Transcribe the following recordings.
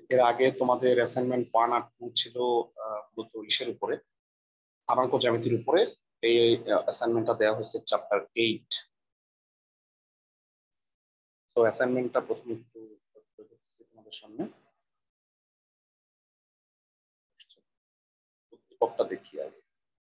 এর আগে তোমাদের অ্যাসাইনমেন্ট 1 আর 2 ছিল মূলত ইসের উপরে, স্থানাঙ্ক জ্যামিতির উপরে। এই অ্যাসাইনমেন্টটা দেওয়া হয়েছে চ্যাপ্টার 8। তো অ্যাসাইনমেন্টটা প্রথমে একটু তোমাদের সামনে উদ্দীপকটা দেখি আগে।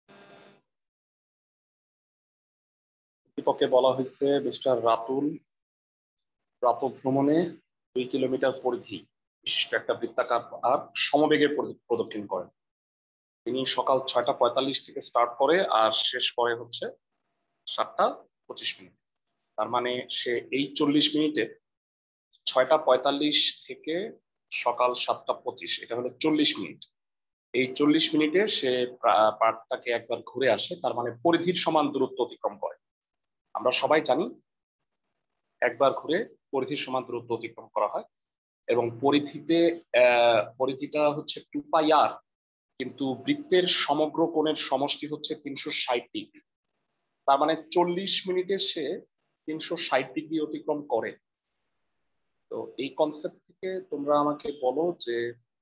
উদ্দীপকে বলা হয়েছে মিস্টার রাতুল প্রাতঃভ্রমণে 2 কিলোমিটার পরিধি বিশিষ্ট একটা বৃত্তাকার আর সমবেগে প্রদক্ষিণ করেন। তিনি সকাল 6:45 থেকে স্টার্ট করে আর শেষ করে হচ্ছে 7:25। তার মানে সে এই 40 মিনিটে 6:45 থেকে সকাল 7:25, এটা হলো 40 মিনিট। এই 40 মিনিটে সে পার্কটাকে একবার ঘুরে আসে, তার মানে পরিধির সমান দূরত্ব অতিক্রম করে। আমরা সবাই জানি একবার ঘুরে পরিধির সমান দূরত্ব অতিক্রম করা হয়, এবং পরিধিটা হচ্ছে 2πr, কিন্তু বৃত্তের সমগ্র কোণের সমষ্টি হচ্ছে 360 ডিগ্রি। তার মানে 40 মিনিটে সে 360 ডিগ্রি অতিক্রম করে। তো এই কনসেপ্ট থেকে তোমরা আমাকে বলো যে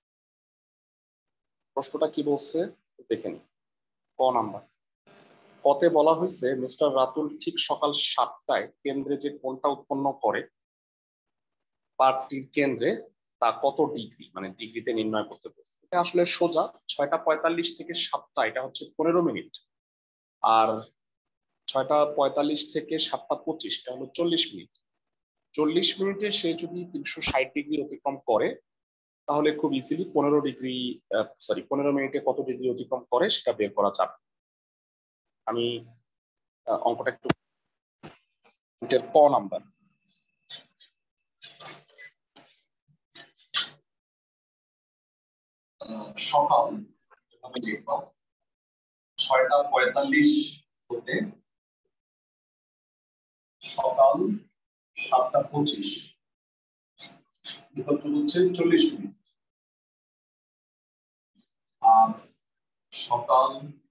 প্রশ্নটা কি বলছে দেখে নি। ক নাম্বার, কতে বলা হয়েছে মিস্টার রাতুল ঠিক সকাল 7টায় কেন্দ্রে যে কোণটা উৎপন্ন করে পার্কটির কেন্দ্রে তা কত ডিগ্রি, মানে ডিগ্রিতে নির্ণয় করতে বলছে। এটা আসলে সোজা, 6:45 থেকে 7টা এটা হচ্ছে 15 মিনিট, আর 6:45 থেকে 7:25 এটা হলো 40 মিনিট। 40 মিনিটে সে যদি 360 ডিগ্রি অতিক্রম করে তাহলে খুব ইজিলি 15 মিনিটে কত ডিগ্রি অতিক্রম করে সেটা বের করা যাবে। আমি অঙ্কটা একটু, ক নাম্বার, সকাল 6:45 হতে সকাল 7:25 হচ্ছে 40 মিনিট, আর সকাল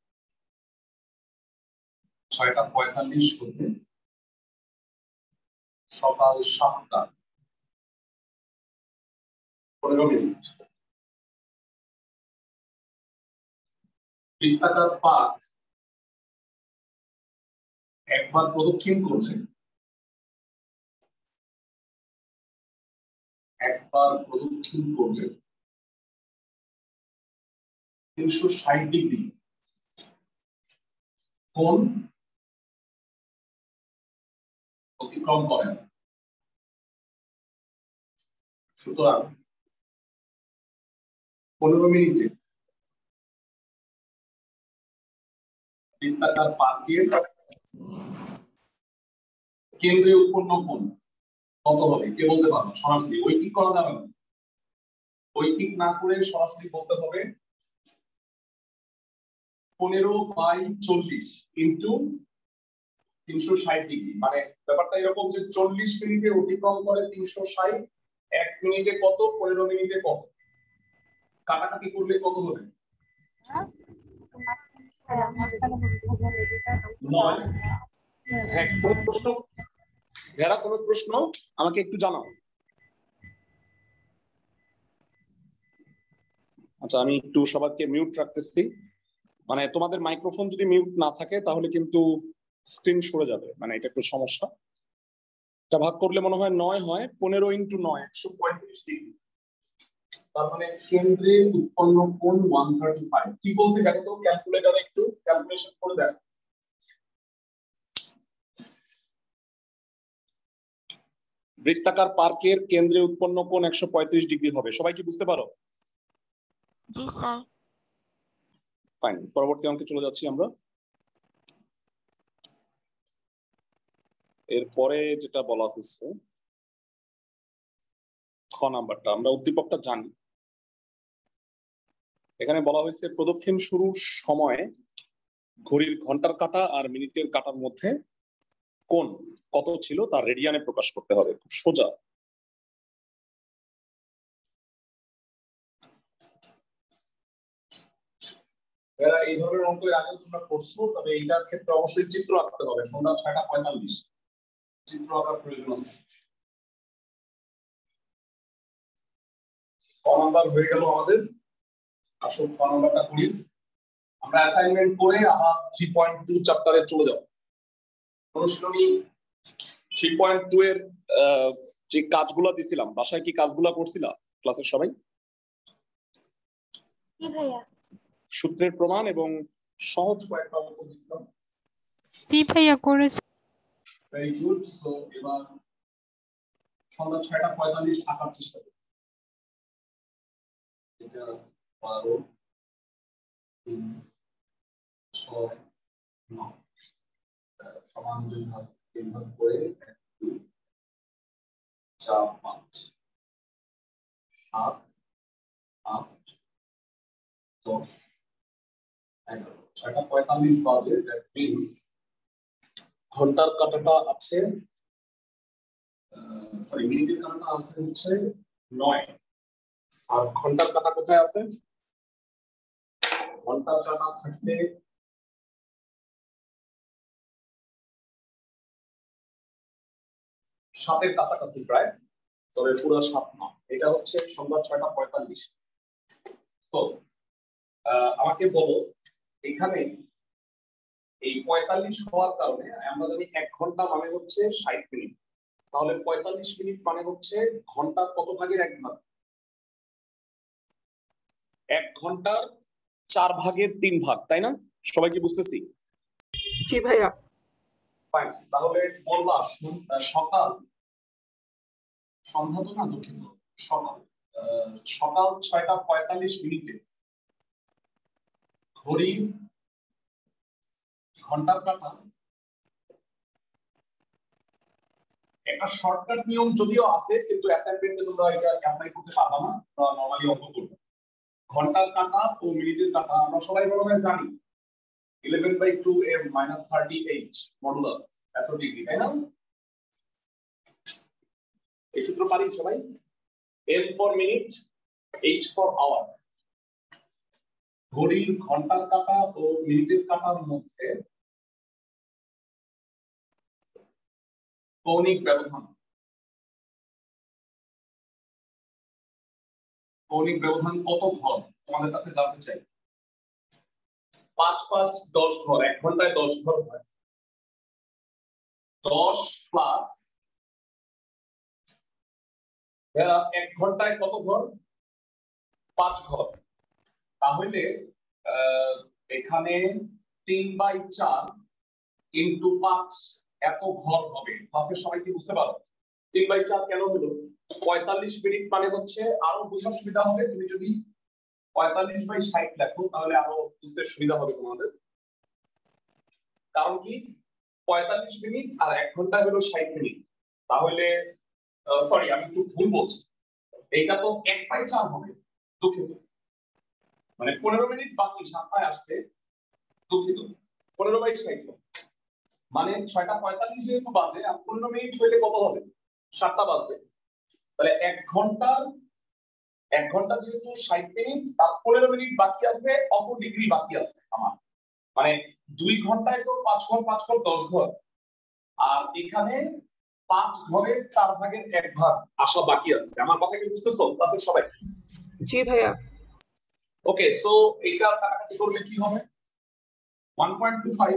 6:45 হতে সকাল 7:15 মিনিট। বৃত্তাকার পার্ক একবার প্রদক্ষিণ করলে 360 ডিগ্রি কোণ অতিক্রম করেন। সুতরাং 15 মিনিটে বৃত্তাকার পার্কের কেন্দ্রে উৎপন্ন কোণ কত হবে কে বলতে পারবে? সরাসরি ঐকিক করা যাবে না, ঐকিক না করে সরাসরি বলতে হবে 15/40 ইন্টু 360 ডিগ্রি। মানে ব্যাপারটা এরকম যে 40 মিনিটে অতিক্রম করে 360, 1 মিনিটে কত, 15 মিনিটে কত, কাটাকাটি করলে কত হবে? 9। হ্যাঁ, কোনো প্রশ্ন? যারা কোনো প্রশ্ন আমাকে একটু জানাও। আচ্ছা, আমি একটু সবাইকে মিউট রাখতেছি। মানে তোমাদের মাইক্রোফোন যদি মিউট না থাকে তাহলে কিন্তু স্ক্রিন সরে যাবে, মানে এটা একটু সমস্যা। এটা ভাগ করলে মনে হয় 9 হয়, 15 × 9 135 ডিগ্রি। তার মানে কেন্দ্রে উৎপন্ন কোণ 135। কি বলছি দেখো তো, ক্যালকুলেটরে একটু ক্যালকুলেশন করে দেখো। বৃত্তাকার পার্কের কেন্দ্রে উৎপন্ন কোণ 135 ডিগ্রি হবে। সবাই কি বুঝতে পারো? জি স্যার। ফাইন, পরবর্তী অঙ্কে চলে যাচ্ছি আমরা। এরপরে যেটা বলা হচ্ছে খ নাম্বারটা, আমরা উদ্দীপকটা জানি। এখানে বলা হয়েছে প্রদক্ষিণ শুরুর সময় ঘড়ির ঘন্টার কাঁটা আর মিনিটের কাঁটার মধ্যে কোণ কত ছিল তা রেডিয়ানে প্রকাশ করতে হবে। খুব সোজা। এই ধরনের অঙ্ক আগে তোমরা করছো, তবে এইটার ক্ষেত্রে অবশ্যই চিত্র আঁকতে হবে। সন্ধ্যা 6:45 চিত্র আঁকার প্রয়োজন আছে। ক নাম্বার হয়ে গেল আমাদের। আসল ক নাম্বারটা করি। আমরা অ্যাসাইনমেন্ট করে আবার 3.2 চ্যাপ্টারে চলে যাব। অনুশীলনী 3.2 এর যে কাজগুলো দিছিলাম, বাসায় কি কাজগুলো করছিলা ক্লাসের সবাই? জি ভাইয়া। সূত্রের প্রমাণ এবং সহজ কয়েকটা অঙ্ক দিছিলাম। জি ভাইয়া করেছি। Very good. সো এবার সন্ধ্যা 6:45 আঁকার চেষ্টা করি। এটা 12 3 6 9 সমান 2 ভাগ 3 ভাগ করে 1 2 4 5 7 8 10 11 6:45 বাজে। দ্যাট মিন্স ঘন্টার কাঁটাটা আছে, সরি মিনিটের কাঁটাটা আছে হচ্ছে 9, আর ঘন্টার কাঁটা কোথায় আছে? ঘন্টার কাঁটা থাকলে সাতের কাছাকাছি প্রায়, তবে পুরো 7 না। এটা হচ্ছে সন্ধ্যা 6:45। তো আমাকে বলো, এখানে এই 45 হওয়ার কারণে আমরা জানি 1 ঘন্টা মানে হচ্ছে 60 মিনিট, তাহলে 45 মিনিট মানে হচ্ছে ঘন্টার কত ভাগের 1 ভাগ? 1 ঘন্টার 4 ভাগের 3 ভাগ, তাই না? সবাই কি বুঝতেছি? জি ভাইয়া। ফাইন। তাহলে বলবা সকাল, সন্ধ্যা তো না, দুঃখিত, সকাল সকাল 6:45 মিনিটে ঘড়ি ঘন্টার কাঁটা একটা শর্টকাট নিয়ম যদিও আছে, কিন্তু অ্যাসাইনমেন্টে তোমরা এটা অ্যাপ্লাই করতে পারবা না, নরমালি অঙ্ক করবে। ঘন্টার কাঁটা ও মিনিটের কাঁটা আমরা সবাই ভালোভাবে জানি, 11/2m - 30h মডুলাস এত ডিগ্রি, তাই না? এই সূত্র পারি সবাই? m for minute, h for hour. ঘড়ির ঘন্টার কাঁটা ও মিনিটের কাঁটার মধ্যে কৌণিক ব্যবধান, কৌণিক ব্যবধান কত ঘর তোমাদের কাছে জানতে চাই। 5 5 10 ঘর, 1 ঘন্টায় 10 ঘর হয়। 10 প্লাস 1 ঘন্টায় কত ঘর? 5 ঘর। তাহলে এখানে 3/4 ইন্টু 5 এত ঘর হবে। ক্লাসের সবাই কি বুঝতে পারো 3/4 কেন হলো? 45 মিনিট মানে হচ্ছে, আরো বোঝার সুবিধা হবে তুমি যদি 45/60 লেখো, তাহলে আরো বুঝতে সুবিধা হবে তোমাদের। কারণ কি 45 মিনিট আর 1 ঘন্টা হলো 60 মিনিট। তাহলে সরি, আমি একটু ভুল বলছি, এইটা তো 1/4 হবে, দুঃখিত, মানে 15 মিনিট বাকি 7টায় আসতে, দুঃখিত, 15/60 মানে 6:45 যেহেতু বাজে আর 15 মিনিট হইলে কত হবে? 7টা বাজবে। তাহলে 1 ঘন্টা যেহেতু 60 মিনিট, তার 15 মিনিট বাকি আছে, অত ডিগ্রি বাকি আছে আমার, মানে 2 ঘন্টায় তো 5 ঘর 5 ঘর 10 ঘর, আর এখানে 5 ঘরের 4 ভাগের 1 ভাগ আসা বাকি আছে। আমার কথা কি বুঝতেছো ক্লাসের সবাই? জি ভাইয়া। ওকে, সো এটা কাটাকাটি করলে কি হবে? 1.25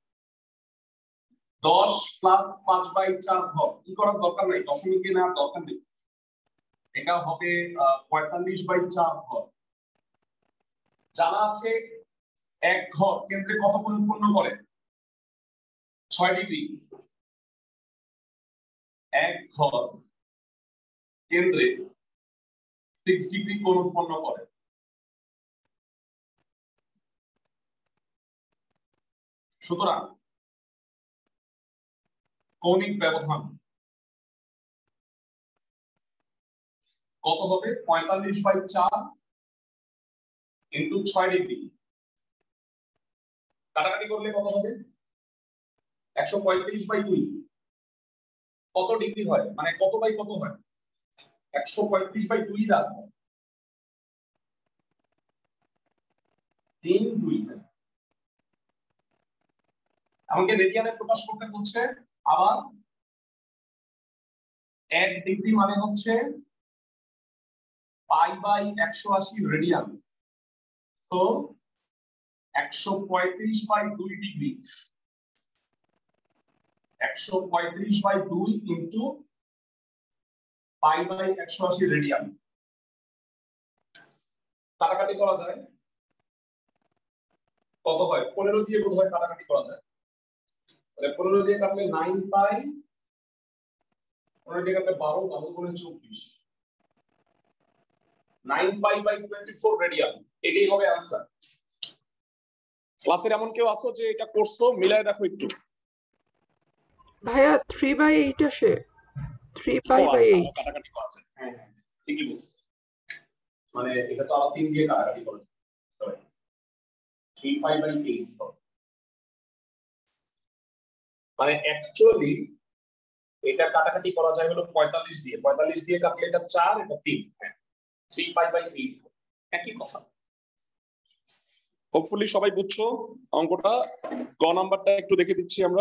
10 প্লাস 5/4 ঘর, কি করার দরকার নাই, দশমিকে নেওয়ার দরকার নেই। এটা হবে 45/4 ঘর। জানা আছে 1 ঘর কেন্দ্রে কত কোণ উৎপন্ন করে? 6 ডিগ্রি। 1 ঘর কেন্দ্রে 6 ডিগ্রি কোণ উৎপন্ন করে। সুতরাং কৌণিক ব্যবধান কত হবে? 45/4 ইন্টু 6 ডিগ্রি। কাটাকাটি করলে কত হবে? 135/2। কত ডিগ্রি হয়, মানে কত বাই কত হয়? 135/2 রাখবো, 3 2। আমাকে রেডিয়ানে প্রকাশ করতে বলছে। আবার 1 ডিগ্রি মানে হচ্ছে পাই বাই 180 রেডিয়ান, তো 135 by 2 degree, 135 by 2 into pi by 180 radian. কাটাকাটি করা যায়, কত হয়? 15 দিয়ে বোধহয় কাটাকাটি করা যায়। তাহলে 15 দিয়ে কাটলে 9 পাই, 15 দিয়ে কাটলে 12, 12 গুণে 24, 9 পাই বাই 24 রেডিয়ান। এটাই হবে आंसर। ক্লাসের এমন কেউ আছো যে এটা করছো? মিলায় দেখো একটু। ভাইয়া 3/8 আসে, 3 পাই বাই 8। কাটাকাটি করা যায়। হ্যাঁ হ্যাঁ ঠিকই বলছো, মানে এটা তো আরো 3 দিয়ে কাটাকাটি করা যায়। সরি, 3 পাই বাই 8, মানে অ্যাকচুয়ালি এটা কাটাকাটি করা যায় হলো 45 দিয়ে, 45 দিয়ে কাটলে এটা 4, এটা 3। হ্যাঁ 3 পাই বাই 8 একই কথা। হোপফুলি সবাই বুঝছো অঙ্কটা। গ নাম্বারটা একটু দেখে দিচ্ছি আমরা।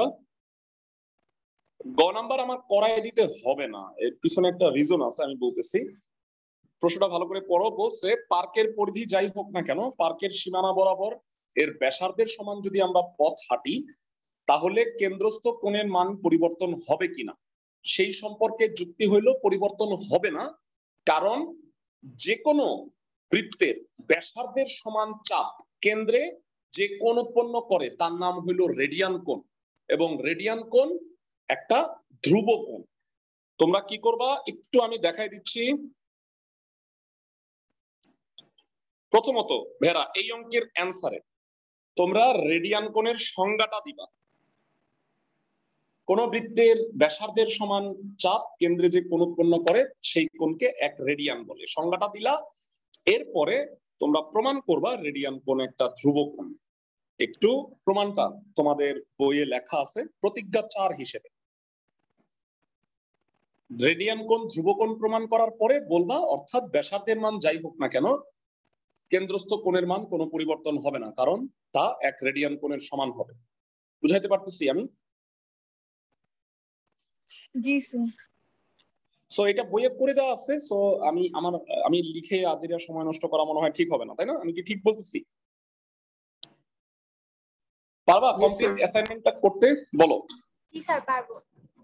গ নাম্বার আমার করায় দিতে হবে না, এর পিছনে একটা রিজন আছে, আমি বলতেছি। প্রশ্নটা ভালো করে পড়ো। বলছে পার্কের পরিধি যাই হোক না কেন, পার্কের সীমানা বরাবর এর ব্যাসার্ধের সমান যদি আমরা পথ হাঁটি, তাহলে কেন্দ্রস্থ কোণের মান পরিবর্তন হবে কিনা। সেই সম্পর্কে যুক্তি হইল পরিবর্তন হবে না, কারণ যে কোনো বৃত্তের ব্যাসার্ধের সমান চাপ কেন্দ্রে যে কোণ উৎপন্ন করে তার নাম হইল রেডিয়ান কোণ, এবং রেডিয়ান কোণ একটা ধ্রুব কোণ। তোমরা কি করবা একটু আমি দেখাই দিচ্ছি। প্রথমত ভেরা এই অঙ্কের অ্যান্সারে তোমরা রেডিয়ান কোণের সংজ্ঞাটা দিবা। কোন বৃত্তের ব্যাসার্ধের সমান চাপ কেন্দ্রে যে কোণ উৎপন্ন করে সেই কোণকে 1 রেডিয়ান বলে, সংজ্ঞাটা দিলা। এরপরে তোমরা প্রমাণ করবা রেডিয়ান কোণ একটা ধ্রুব কোণ। একটু প্রমাণটা তোমাদের বইয়ে লেখা আছে প্রতিজ্ঞা 4 হিসেবে। রেডিয়ান কোণ ধ্রুব কোণ প্রমাণ করার পরে বলবা, অর্থাৎ ব্যাসার্ধের মান যাই হোক না কেন কেন্দ্রস্থ কোণের মান কোনো পরিবর্তন হবে না, কারণ তা 1 রেডিয়ান কোণের সমান হবে। বুঝাইতে পারতেছি আমি? জি স্যার। সো এটা বইয়ে করে দেওয়া আছে। সো আমি লিখে আজের সময় নষ্ট করা মনে হয় ঠিক হবে না, তাই না? আমি কি ঠিক বলতেছি? পারবা কমপ্লিট অ্যাসাইনমেন্টটা করতে? বলো। জি স্যার পারবো।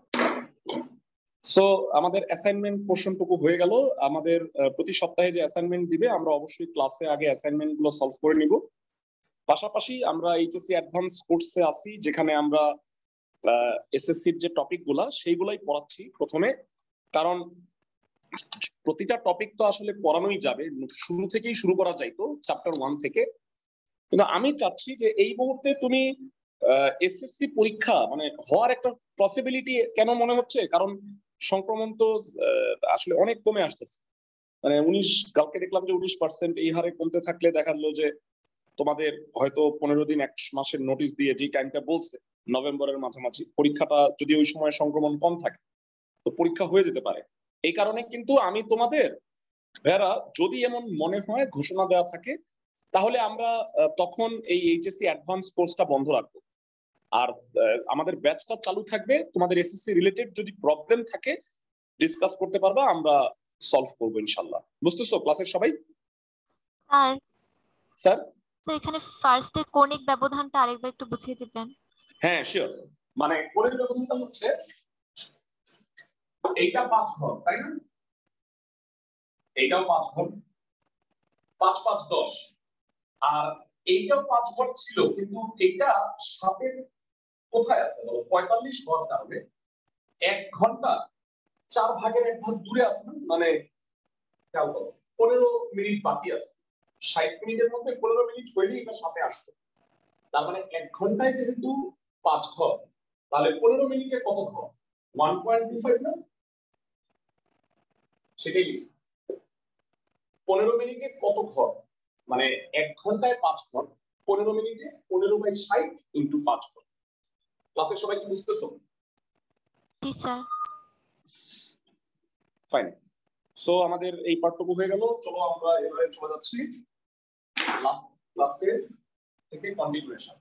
সো আমাদের অ্যাসাইনমেন্ট পোরশনটুকু হয়ে গেল। আমাদের প্রতি সপ্তাহে যে অ্যাসাইনমেন্ট দিবে আমরা অবশ্যই ক্লাসে আগে অ্যাসাইনমেন্ট গুলো সলভ করে নিব। পাশাপাশি আমরা এইচএসসি অ্যাডভান্স কোর্সে আছি, যেখানে আমরা এসএসসির যে টপিক গুলা সেইগুলাই পড়াচ্ছি প্রথমে, কারণ প্রতিটা টপিক তো আসলে পড়ানোই যাবে, শুরু থেকেই শুরু করা যাইতো চ্যাপ্টার 1 থেকে। কিন্তু আমি চাচ্ছি যে এই মুহূর্তে তুমি এসএসসি পরীক্ষা মানে হওয়ার একটা পসিবিলিটি কেন মনে হচ্ছে, কারণ সংক্রমণ তো আসলে অনেক কমে আসতেছে। মানে 19 কালকে দেখলাম যে 19% এই হারে কমতে থাকলে দেখা গেল যে তোমাদের হয়তো 15 দিন 1 মাসের নোটিশ দিয়ে যে টাইমটা বলছে নভেম্বরের মাঝামাঝি পরীক্ষাটা, যদি ওই সময় সংক্রমণ কম থাকে তো পরীক্ষা হয়ে যেতে পারে। এই কারণে কিন্তু আমি তোমাদের ভেরা যদি এমন মনে হয় ঘোষণা দেওয়া থাকে, তাহলে আমরা তখন এই এইচএসসি অ্যাডভান্স কোর্সটা বন্ধ রাখবো, আর আমাদের ব্যাচটা চালু থাকবে। তোমাদের এসএসসি রিলেটেড যদি প্রবলেম থাকে ডিসকাস করতে পারবা, আমরা সলভ করবো ইনশাআল্লাহ। বুঝতেছো ক্লাসের সবাই? স্যার স্যার তো এখানে ফার্স্টে কৌণিক ব্যবধানটা আরেকবার একটু বুঝিয়ে দিবেন। হ্যাঁ শিওর। মানে কৌণিক ব্যবধানটা হচ্ছে এইটা 5 ঘর, তাই না? এইটাও 5 ঘর, 5 5 10, আর এইটাও 5 ঘর ছিল, কিন্তু এইটা 7-এর কোথায় আছে বলো? 45 ঘর, তাহলে 1 ঘন্টা 4 ভাগের 1 ভাগ দূরে আছে না? মানে 15 মিনিট বাকি আছে। 60 মিনিটের মধ্যে 15 মিনিট হইলেই এটা 7-এ আসবে। তার মানে 1 ঘন্টায় যেহেতু 5 ঘর, তাহলে 15 মিনিটে কত ঘর? 1.25 না? সেটাই লিখছি। 15 মিনিটে কত ঘর, মানে 1 ঘন্টায় 5 ঘর, 15 মিনিটে 15/60 ইনটু 5 ঘর। ক্লাসের সবাই কি বুঝতেছো? জি স্যার। ফাইন। সো আমাদের এই পার্টটুকু হয়ে গেল। চলো আমরা এবারে চলে যাচ্ছি লাস্ট ক্লাসের থেকে কন্টিনিউয়েশন।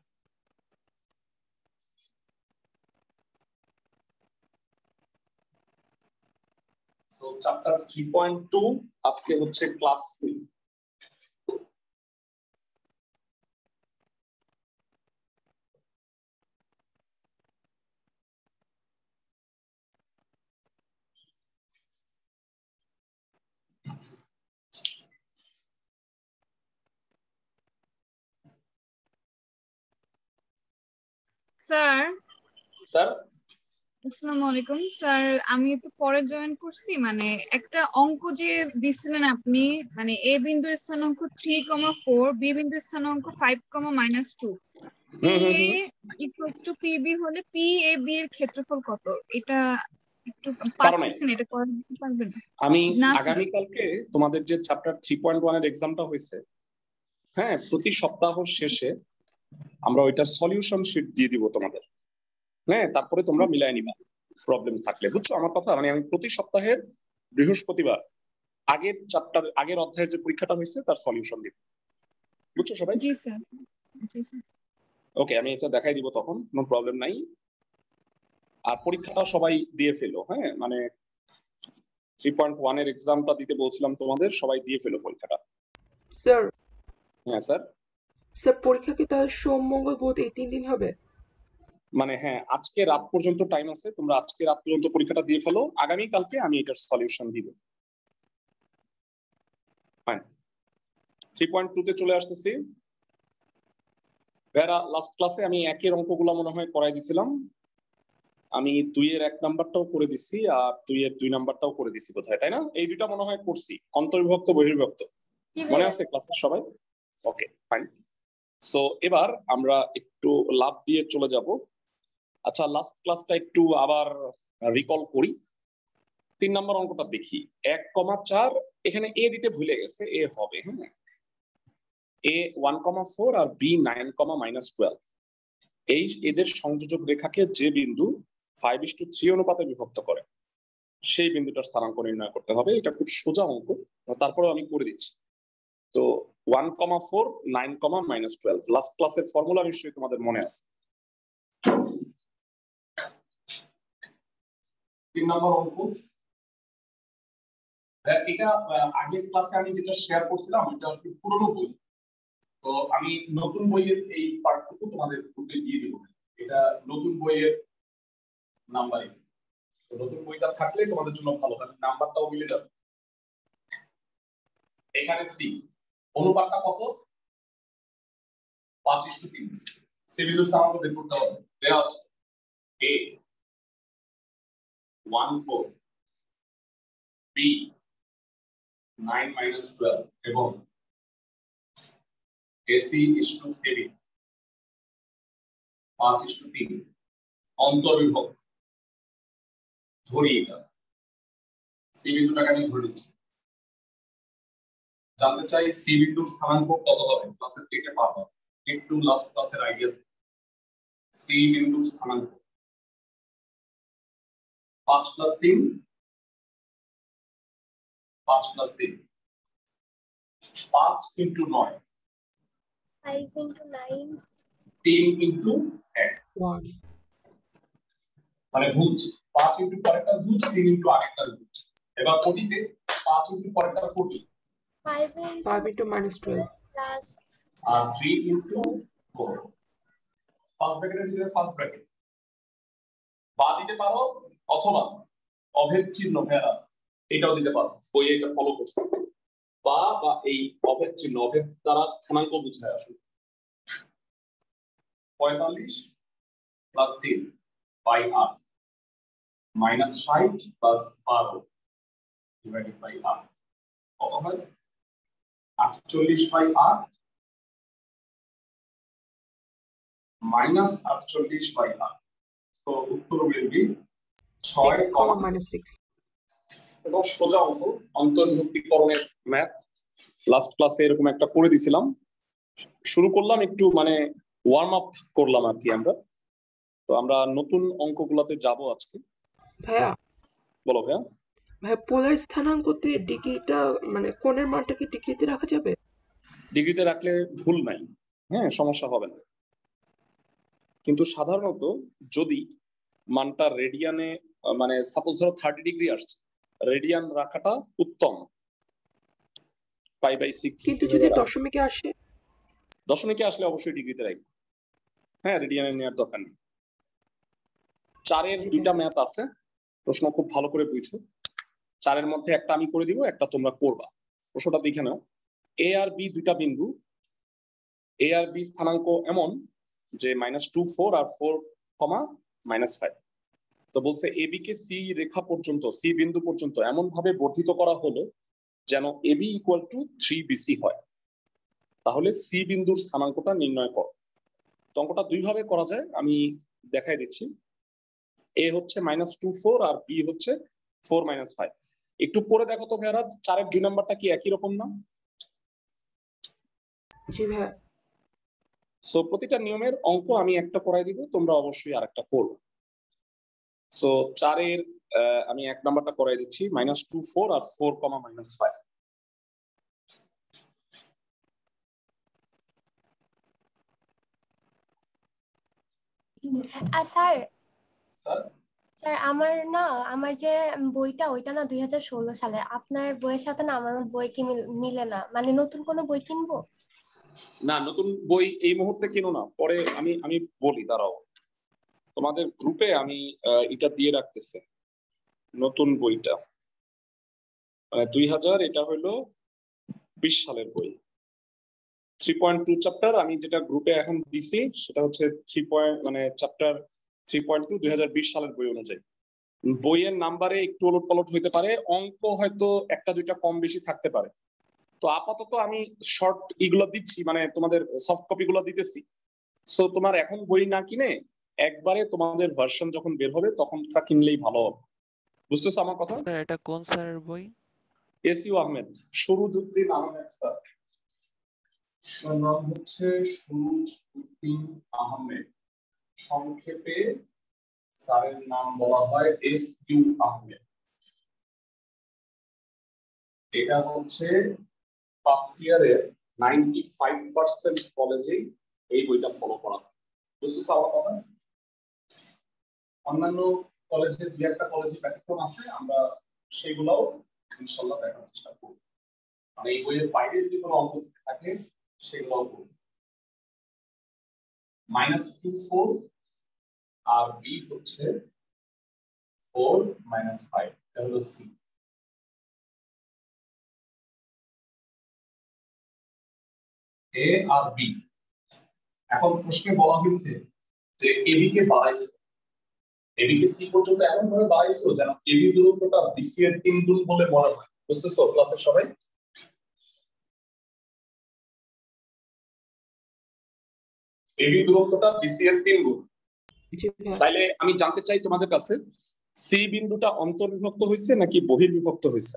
তো চ্যাপ্টার 3.2 আজকে হচ্ছে ক্লাস 3। স্যার স্যার আসসালামু আলাইকুম স্যার, আমি তো পরে জয়েন করছি, মানে একটা অঙ্ক যে দিছিলেন আপনি, মানে এ বিন্দুর স্থানাঙ্ক 3,4, বি বিন্দুর স্থানাঙ্ক 5,-2, P A equals to PB হলে পি এ বি এর ক্ষেত্রফল কত? এটা একটু পারতেছেন, এটা করে দিতে পারবেন? আমি না স্যার। আগামীকালকে তোমাদের যে চ্যাপ্টার 3.1 এর এক্সামটা হয়েছে, হ্যাঁ, প্রতি সপ্তাহ শেষে আমরা ওইটার সলিউশন শিট দিয়ে দিব তোমাদের। হ্যাঁ, তারপরে তোমরা মিলাই নিবা প্রবলেম থাকলে, বুঝছো আমার কথা? মানে আমি প্রতি সপ্তাহের বৃহস্পতিবার আগের চ্যাপ্টার আগের অধ্যায়ের যে পরীক্ষাটা হয়েছে তার সলিউশন দিব, বুঝছো সবাই? জি স্যার, জি স্যার। ওকে, আমি এটা দেখাই দিব, তখন কোনো প্রবলেম নাই। আর পরীক্ষাটা সবাই দিয়ে ফেলো, হ্যাঁ, মানে 3.1 এর এক্সামটা দিতে বলছিলাম তোমাদের, সবাই দিয়ে ফেলো পরীক্ষাটা। স্যার হ্যাঁ স্যার। স্যার পরীক্ষা কি তাহলে সোম মঙ্গল বুধ এই 3 দিন হবে? মানে হ্যাঁ, আজকে রাত পর্যন্ত টাইম আছে, তোমরা আজকে রাত পর্যন্ত পরীক্ষাটা দিয়ে ফেলো, আগামী কালকে আমি এটার সলিউশন দিব। ফাইন, 3.2 তে চলে আসতেছি। ভেরা লাস্ট ক্লাসে আমি একের অঙ্কগুলো মনে হয় করাই দিছিলাম, আমি 2 এর 1 নাম্বারটাও করে দিছি আর 2 এর 2 নাম্বারটাও করে দিছি বোধহয়, তাই না? এই দুইটা মনে হয় করছি, অন্তর্বিভক্ত বহির্বিভক্ত, মনে আছে ক্লাসের সবাই? Okay fine. সো এবার আমরা একটু লাভ দিয়ে চলে যাব। আচ্ছা, লাস্ট ক্লাসটা একটু আবার রিকল করি। 3 নম্বর অঙ্কটা দেখি, 1,4, এখানে এ দিতে ভুলে গেছে, এ হবে, হ্যাঁ, এ 1,4 আর বি 9,-12, এই এদের সংযোজক রেখাকে যে বিন্দু 5:3 অনুপাতে বিভক্ত করে সেই বিন্দুটার স্থানাঙ্ক নির্ণয় করতে হবে। এটা খুব সোজা অঙ্ক, তারপরেও আমি করে দিচ্ছি। তো 1,4, 9,-12, লাস্ট ক্লাসের ফর্মুলা নিশ্চয়ই তোমাদের মনে আছে। 3 নম্বর অঙ্ক, এটা আগের ক্লাসে আমি যেটা শেয়ার করছিলাম এটা আসলে পুরনো বই, তো আমি নতুন বইয়ের এই পার্টটুকু তোমাদের গ্রুপে দিয়ে দেবো। এটা নতুন বইয়ের নাম্বারিং, তো নতুন বইটা থাকলে তোমাদের জন্য ভালো, কারণ নাম্বারটাও মিলে যাবে। এখানে সি অনুপাতটা কত? 5:3। সিভিল সাউন্ড বের করতে হবে, দেওয়া আছে a 1,4, b 9-12 এবং AC is to 7, 5:3 অন্তর্বিভক্ত। ধরি এটা সি বিন্দুটাকে আমি ধরে নিচ্ছি, জানতে চাই সি বিন্দুর স্থানাঙ্ক কত হবে, ক্লাসের থেকে পাবো একটু লাস্ট ক্লাসের আইডিয়া। সি বিন্দুর স্থানাঙ্ক 5+3, 5+3, 5 into 9, 5 into 9, 3 into 1 মানে ভুজ, 5 into পরেরটা ভুজ, 3 into আগেরটা ভুজ। এবার কোটিতে 5 into পরেরটা কোটি, 5 into -12 plus আর 3 into 4। ফার্স্ট ব্র্যাকেটের ভিতরে ফার্স্ট ব্র্যাকেট বা দিতে পারো, অথবা অভেদ চিহ্ন, ভেড়া এটাও দিতে পারো, বইয়ে এটা ফলো করছে। বা এই অভেদ চিহ্ন, অভেদ দ্বারা স্থানাঙ্ক বোঝায় আসলে। 45 plus 3 by 8 minus 60 plus 12 divided by 8 কত হয়? 48/8 minus 48/8, তো উত্তর will be 6, 6, এবং সোজা অঙ্ক, অন্তর্ভুক্তিকরণের ম্যাথ। লাস্ট ক্লাসে এরকম একটা করে দিছিলাম, শুরু করলাম একটু মানে ওয়ার্ম আপ করলাম আর কি আমরা। তো আমরা নতুন অঙ্কগুলোতে যাব আজকে। ভাইয়া বলো ভাইয়া। ভাইয়া পোলার স্থানাঙ্কতে ডিগ্রিটা মানে কোণের মানটা কি ডিগ্রিতে রাখা যাবে? ডিগ্রিতে রাখলে ভুল নাই, হ্যাঁ, সমস্যা হবে না, কিন্তু সাধারণত যদি মানটা রেডিয়ানে, মানে সাপোজ ধরো 30 ডিগ্রি আসছে, রেডিয়ান রাখাটা উত্তম। পাই বাই 6 কিন্তু যদি দশমিকে আসে, দশমিকে আসলে অবশ্যই ডিগ্রিতে রাখবো। হ্যাঁ, রেডিয়ানে নেওয়ার দরকার নেই। 4-এর দুইটা ম্যাথ আছে, প্রশ্ন খুব ভালো করে বুঝছো। 4-এর মধ্যে একটা আমি করে দিব, একটা তোমরা করবা। প্রশ্নটা দেখে নাও। এ আর বি দুইটা বিন্দু, এ আর বি স্থানাঙ্ক এমন যে -2 4 আর 4, -5। তো বলছে এবি কে সি রেখা পর্যন্ত, সি বিন্দু পর্যন্ত এমন ভাবে বর্ধিত করা হলো যেন এবি ইকুয়াল টু 3BC হয়। তাহলে সি বিন্দুর স্থানাঙ্কটা নির্ণয় করো। তো অঙ্কটা দুই ভাবে করা যায়, আমি দেখাই দিচ্ছি। এ হচ্ছে -2 4 আর বি হচ্ছে 4 5। একটু পরে দেখো তো ভাইয়ারা, 4-এর 2 নাম্বারটা কি একই রকম না? জি ভাইয়া। সো প্রতিটা নিয়মের অঙ্ক আমি একটা করাই দিব, তোমরা অবশ্যই আরেকটা করবে। সো 4-এর আমি 1 নাম্বারটা করাই দিচ্ছি, -2 4 আর 4, -5। স্যার স্যার স্যার আমার যে বইটা ওইটা না 2016 সালে, আপনার বইয়ের সাথে না আমার বই কি মিলে না, মানে নতুন কোনো বই কিনবো? না, নতুন বই এই মুহূর্তে কিনো না, পরে আমি বলি, দাঁড়াও। তোমাদের গ্রুপে আমি এটা দিয়ে রাখতেছি, নতুন বইটা 2000, এটা হলো 20 সালের বই। 3.2 চ্যাপ্টার আমি যেটা গ্রুপে এখন দিছি সেটা হচ্ছে 3 চ্যাপ্টার 3.2 2020 সালের বই অনুযায়ী। বইয়ের নাম্বারে একটু ওলট পালট হইতে পারে, অঙ্ক হয়তো একটা দুইটা কম বেশি থাকতে পারে। তো আপাতত আমি শর্ট এগুলো দিচ্ছি, মানে তোমাদের সফট কপি গুলো দিতেছি। সো তোমার এখন বই না কিনে একবারে তোমাদের ভার্সন যখন বের হবে তখন তা কিনলেই ভালো হবে। বুঝতেছো আমার কথা? স্যার এটা কোন স্যারের বই? SU Ahmed, Surujuddin Ahmed sir. তার নাম হচ্ছে সুরুজউদ্দিন আহমেদ, সংক্ষেপে স্যারের নাম বলা হয় এসইউ আহমেদ। এটা হচ্ছে ফার্স্ট ইয়ারের 95% কলেজেই এই বইটা ফলো করা হয়। বুঝতেছো আমার কথা? অন্যান্য কলেজে দুই একটা কলেজে ব্যতিক্রম আছে, আমরা সেগুলোও ইনশাল্লাহ দেখার চেষ্টা করব। মানে এই বইয়ের বাইরে যদি কোনো অঙ্ক থাকে সেগুলোও করব। -2 4 আর বি হচ্ছে 4 5, এটা হলো সি। এ আর বি। এখন প্রশ্নে বলা হয়েছে যে এবি কে বাড়াইছে, এবি কে সি পর্যন্ত এমন ভাবে বাড়াইছো যেন এবি দূরত্বটা বিসি এর 3 গুণ বলে মনে হয়। বুঝতেছো ক্লাসের সবাই? এবি দূরত্বটা বিসি এর 3 গুণ। তাইলে আমি জানতে চাই তোমাদের কাছে, সি বিন্দুটা অন্তর্বিভক্ত হয়েছে নাকি বহির্বিভক্ত হয়েছে?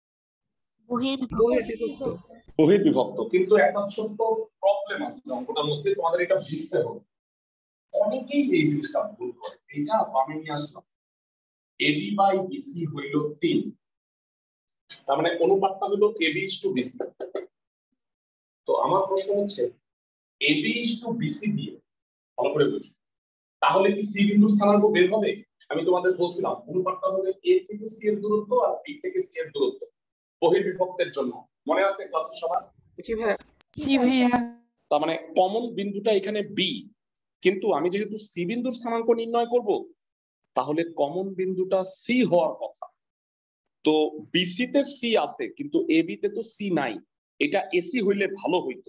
বহির্বিভক্ত। কিন্তু একটা ছোট্ট প্রবলেম আছে অঙ্কটার মধ্যে, তোমাদের এটা বুঝতে হবে। অনেকেই এই জিনিসটা ভুল করে, এটা আমি নিয়ে আসলাম। এবি বাই বিসি হইল 3, তার মানে অনুপাতটা হলো এবি ইস টু বিসি। তো আমার প্রশ্ন হচ্ছে এবি ইস টু বিসি দিয়ে ভালো করে বুঝো, তাহলে কি সি বিন্দুর স্থানাঙ্ক বের হবে? আমি তোমাদের বলছিলাম অনুপাতটা হবে এ থেকে সি এর দূরত্ব আর বি থেকে সি এর দূরত্ব বহির্বিভক্তের জন্য। মনে আছে ক্লাসের সবার? জি ভাইয়া। তার মানে কমন বিন্দুটা এখানে বি, কিন্তু আমি যেহেতু সি বিন্দুর স্থানাঙ্ক নির্ণয় করব তাহলে কমন বিন্দুটা সি হওয়ার কথা। তো বিসি তে সি আছে কিন্তু এবি তে তো সি নাই, এটা এসি হইলে ভালো হইতো।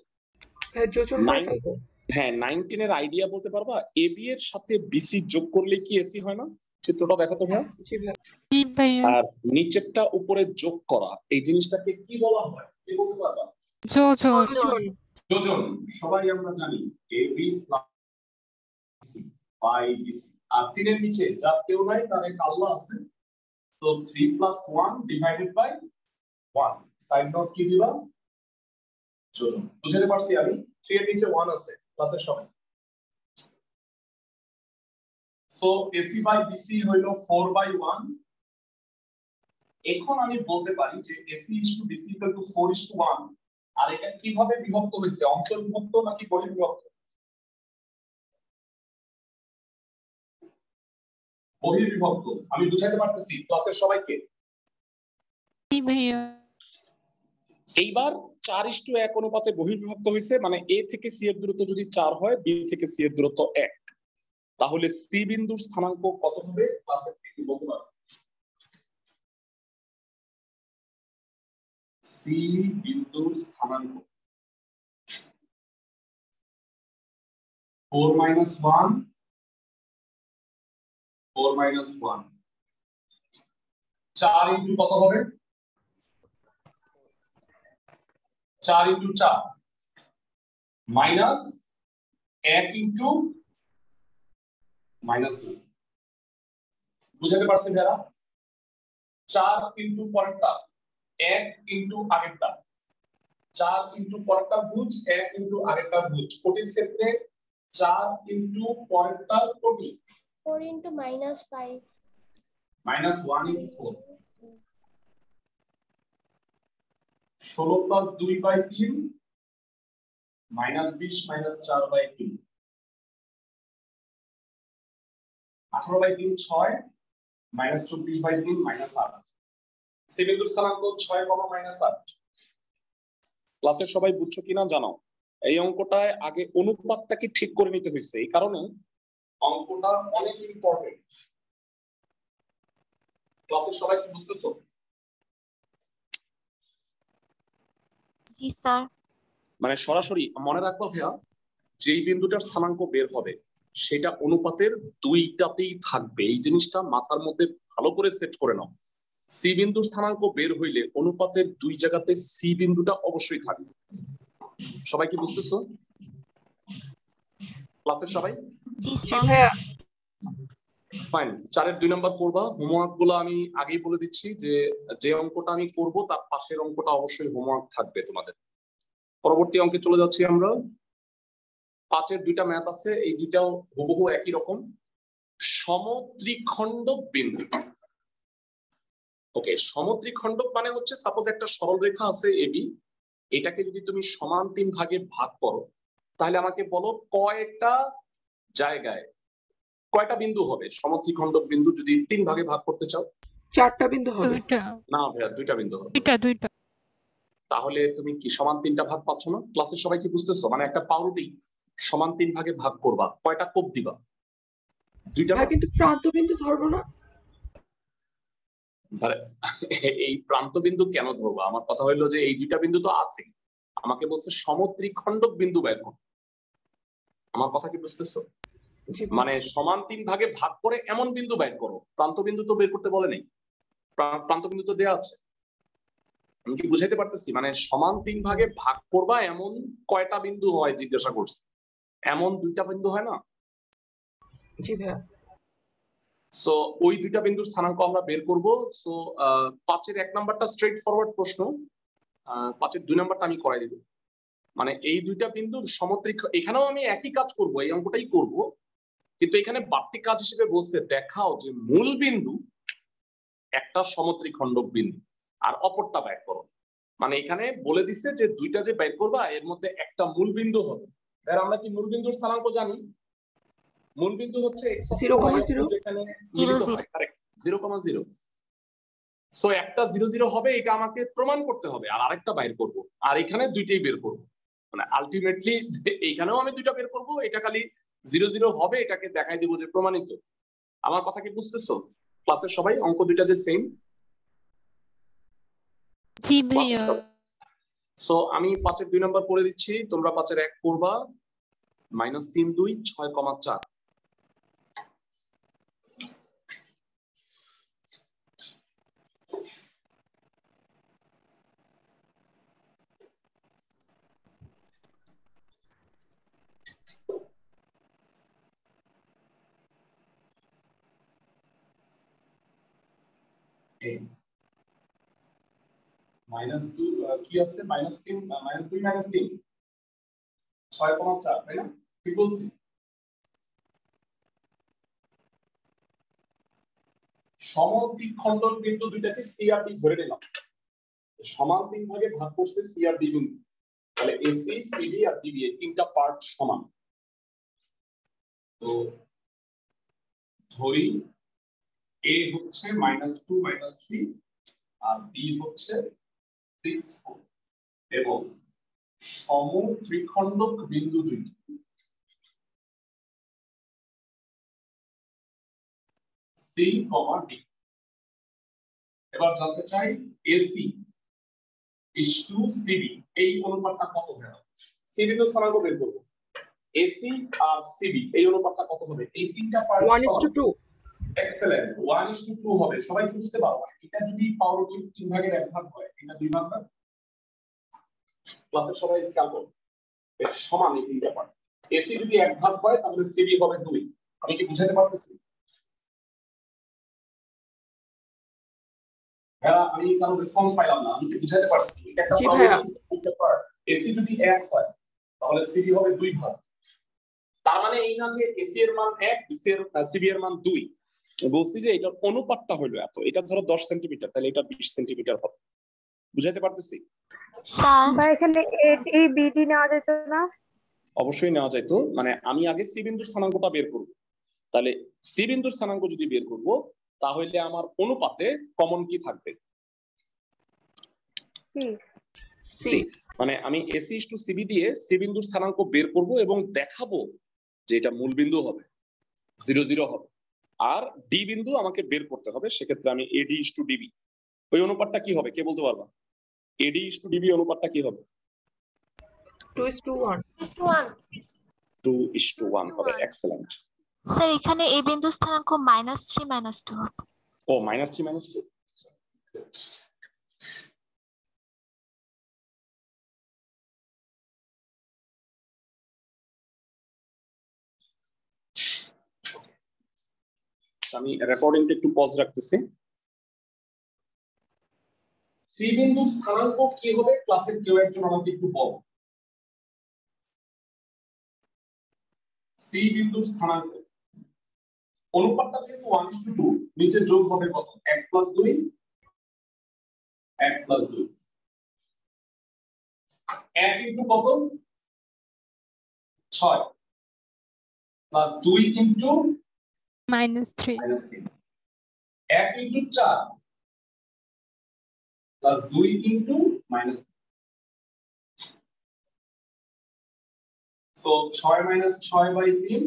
হ্যাঁ, 19 এর আইডিয়া বলতে পারবা? এবি এর সাথে বিসি যোগ করলে কি এসি হয় না? চিত্রটা দেখো তো ভাইয়া। আর নিচেরটা উপরে যোগ করা, এই জিনিসটাকে কি বলা হয় কি বলতে পারবা? যোজন। সবাই আমরা জানি AB plus C by BC. আর 3 এর নিচে যা কেউ নাই তার একটা আল্লাহ আছে, তো 3 + 1 ডিভাইডেড বাই 1, সাইড নোট কি দিবা? যোজন। বুঝতে পারছি আমি? 3 এর নিচে 1 আছে ক্লাসের সবাই। সো এসি বাই বিসি হইলো 4/1। এখন আমি বলতে পারি যে AC is to BC equal to 4:1। আর এটা কিভাবে বিভক্ত হয়েছে, অন্তর্বিভক্ত নাকি বহির্বিভক্ত? বহির্বিভক্ত। আমি বুঝাতে পারতেছি ক্লাসের সবাইকে? এইবার 4:1 অনুপাতে বহির্বিভক্ত হয়েছে, মানে এ থেকে সি এর দূরত্ব যদি 4 হয়, বি থেকে সি এর দূরত্ব 1, তাহলে সি বিন্দুর স্থানাঙ্ক কত হবে? ক্লাসের থেকে বলতে পারো। সি বিন্দুর স্থানাঙ্ক 4 - 1 4 - 1 4 ইনটু কত হবে? 4 ইনটু 4 মাইনাস 1 ইনটু -2। বুঝতে পারছেন যারা? 4 ইনটু পরেরটা, 1 ইনটু আগেরটা, 4 ইনটু পরেরটা ভুজ, 1 ইনটু আগেরটা ভুজ। কোটির ক্ষেত্রে 4 ইনটু পরেরটা কোটি, 4 ইনটু -5 -1 ইনটু 4, 16 প্লাস 2/3 -20 -4/3, 18/3 6 -24/3 -8। সি বিন্দুর স্থানাঙ্ক 6, -8। ক্লাসের সবাই বুঝছো কিনা জানাও। এই অঙ্কটায় আগে অনুপাতটাকে ঠিক করে নিতে হয়েছে, এই কারণে অঙ্কটা অনেক ইম্পর্টেন্ট। ক্লাসের সবাই কি বুঝতেছো? জি স্যার। মানে সরাসরি মনে রাখবো ভাইয়া, যেই বিন্দুটার স্থানাঙ্ক বের হবে সেটা অনুপাতের দুইটাতেই থাকবে। এই জিনিসটা মাথার মধ্যে ভালো করে সেট করে নাও। সি বিন্দুর স্থানাঙ্ক বের হইলে অনুপাতের দুই জায়গাতে সি বিন্দুটা অবশ্যই থাকবে। সবাই কি বুঝতেছো? ক্লাসের সবাই? জি জি স্যার। ভাইয়া। ফাইন, 4-এর 2 নাম্বার করবা। হোমওয়ার্ক গুলো আমি আগেই বলে দিচ্ছি যে যে অঙ্কটা আমি করব তার পাশের অঙ্কটা অবশ্যই হোমওয়ার্ক থাকবে তোমাদের। পরবর্তী অঙ্কে চলে যাচ্ছি আমরা। 5-এর 2টা ম্যাথ আছে, এই দুইটাও হুবহু একই রকম। সমত্রিখণ্ডক বিন্দু। ওকে, সমত্রিখণ্ডক মানে হচ্ছে সাপোজ একটা সরল রেখা আছে এবি, এটাকে যদি তুমি সমান 3 ভাগে ভাগ করো, তাহলে আমাকে বলো কয়টা জায়গায় কয়টা বিন্দু হবে সমত্রিখণ্ডক বিন্দু যদি 3 ভাগে ভাগ করতে চাও? 4টা বিন্দু হবে। না ভাইয়া, 2টা বিন্দু হবে। 2টা। তাহলে তুমি কি সমান 3টা ভাগ পাচ্ছ না? ক্লাসের সবাই কি বুঝতেছো? মানে একটা পাউরুটি সমান 3 ভাগে ভাগ করবা, কয়টা কোপ দিবা? 2টা। ভাই কিন্তু প্রান্ত বিন্দু ধরবো না। এই প্রান্ত বিন্দু কেন ধরবো? আমার কথা হইলো যে এই 2টা বিন্দু তো আছে, আমাকে বলছে সমত্রিখণ্ডক বিন্দু বের করো। আমার কথা কি বুঝতেছো? মানে সমান 3 ভাগে ভাগ করে এমন বিন্দু বের করো, প্রান্ত বিন্দু তো বের করতে বলে নাই। প্রান্ত বিন্দু তো দেয়া আছে। আমি কি বুঝাইতে পারতেছি? মানে সমান 3 ভাগে ভাগ করবা এমন কয়টা বিন্দু হয় জিজ্ঞাসা করছে, এমন 2টা বিন্দু হয় না? জি ভাইয়া। সো ওই 2টা বিন্দুর স্থানাঙ্ক আমরা বের করব। সো 5-এর 1 নাম্বারটা স্ট্রেট ফরওয়ার্ড প্রশ্ন, 5-এর 2 নাম্বারটা আমি করাই দিব। মানে এই 2টা বিন্দুর সমত্রিক, এখানেও আমি একই কাজ করব, এই অঙ্কটাই করব, কিন্তু এখানে বাড়তি কাজ হিসেবে বলছে দেখাও যে মূল বিন্দু একটা সমত্রিখণ্ডক বিন্দু আর অপরটা বের করো। মানে এখানে বলে দিচ্ছে যে 2টা যে বের করবা এর মধ্যে একটা মূল বিন্দু হবে। আর আমরা কি মূল বিন্দুর স্থানাঙ্ক জানি? মূল বিন্দু হচ্ছে x অক্ষ y অক্ষ যেখানে মিলিত হয়, কারেক্ট, 0,0। সো একটা 0 0 হবে, এটা আমাকে প্রমাণ করতে হবে, আর আরেকটা বাইর করব, আর এখানে দুইটাই বের করব। মানে আলটিমেটলি এইখানেও আমি 2টা বের করব, এটা খালি 0 0 হবে, এটাকে দেখাই দিব যে প্রমাণিত। আমার কথা কি বুঝতেছো? ক্লাসের সবাই অঙ্ক 2টা যে সেম? জি ভাইয়া। সো আমি 5-এর 2 নাম্বার করে দিচ্ছি, তোমরা 5-এর 1 করবা। -3 2 6,4। -2 কি আছে? -3 -2 -3 6,4, তাই না? ঠিক বলছি? সমদ্বিখণ্ডক বিন্দু দুইটাকে সি আর ডি ধরে নিলাম, সমান 3 ভাগে ভাগ করছে সি আর ডি বিন্দু, তাহলে এসি সিডি আর ডিবি এই 3টা পার্ট সমান। তো ধরি এ হচ্ছে -2 -3 আর বি হচ্ছে 6 4 এবং সম ত্রিখণ্ডক বিন্দু দুইটি সি কমা ডি। এবার জানতে চাই এসি ইস টু সিবি এই অনুপাতটা কত হবে? সিবি তো স্থানাঙ্ক বের করব, এসি আর সিবি এই অনুপাতটা কত হবে? এই তিনটা পার্ট 1:2। এক্সেলেন্ট, 1:2 হবে। সবাই বুঝতে পারো এটা যদি পাওয়ারটি 3 ভাগের 1 ভাগ হয়, এটা 2 ভাগ না? ক্লাসের সবাই খেয়াল করো, এর সমান এই তিনটা পার্ট। এসি যদি 1 ভাগ হয় তাহলে সিবি হবে 2। আমি কি বুঝাতে পারতেছি? হ্যাঁ, আমি কারো রেসপন্স পাইলাম না। আমি কি বুঝাতে পারছি? এটা একটা প্রবলেম। এসি যদি 1 হয় তাহলে সিবি হবে 2 ভাগ। তার মানে এই না যে এসি এর মান 1, সিবি এর মান 2। বলছি যে এটার অনুপাতটা হলো এত। এটা ধরো 10 সেন্টিমিটার, তাহলে এটা 20 সেন্টিমিটার হবে। বুঝাইতে পারতেছি? স্যার বা এখানে এই বিডি নেওয়া যেত না? অবশ্যই নেওয়া যায়। তো মানে আমি আগে সি বিন্দুর স্থানাঙ্কটা বের করব। তাহলে সি বিন্দুর স্থানাঙ্ক যদি বের করব তাহলে আমার অনুপাতে কমন কি থাকবে? সি। মানে আমি এসি ইস টু সিবি দিয়ে সি বিন্দুর স্থানাঙ্ক বের করব এবং দেখাবো যে এটা মূল বিন্দু হবে, 0 0 হবে। আর ডি বিন্দু আমাকে বের করতে হবে, সেক্ষেত্রে আমি এডি ইস টু ডিবি। ওই অনুপাতটা কি হবে কে বলতে পারবা? এডি ইস টু ডিবি অনুপাতটা কি হবে? 2:1। 2:1 হবে। এক্সেলেন্ট। স্যার এখানে এই বিন্দু স্থানাঙ্ক -3 -2 হবে। ও -3 -2। আমি রেকর্ডিংটা একটু পজ রাখতেছি। সি বিন্দুর স্থানাঙ্ক কি হবে ক্লাসের কেউ একজন আমাকে একটু বল। সি বিন্দুর স্থানাঙ্ক অনুপাতটা যেহেতু 1:2, নিচে যোগ হবে কত? 1 + 2 1 + 2 1 ইনটু কত? 6 plus 2 into -3 1 into 4 plus 2 into minus. So 6 - 6/3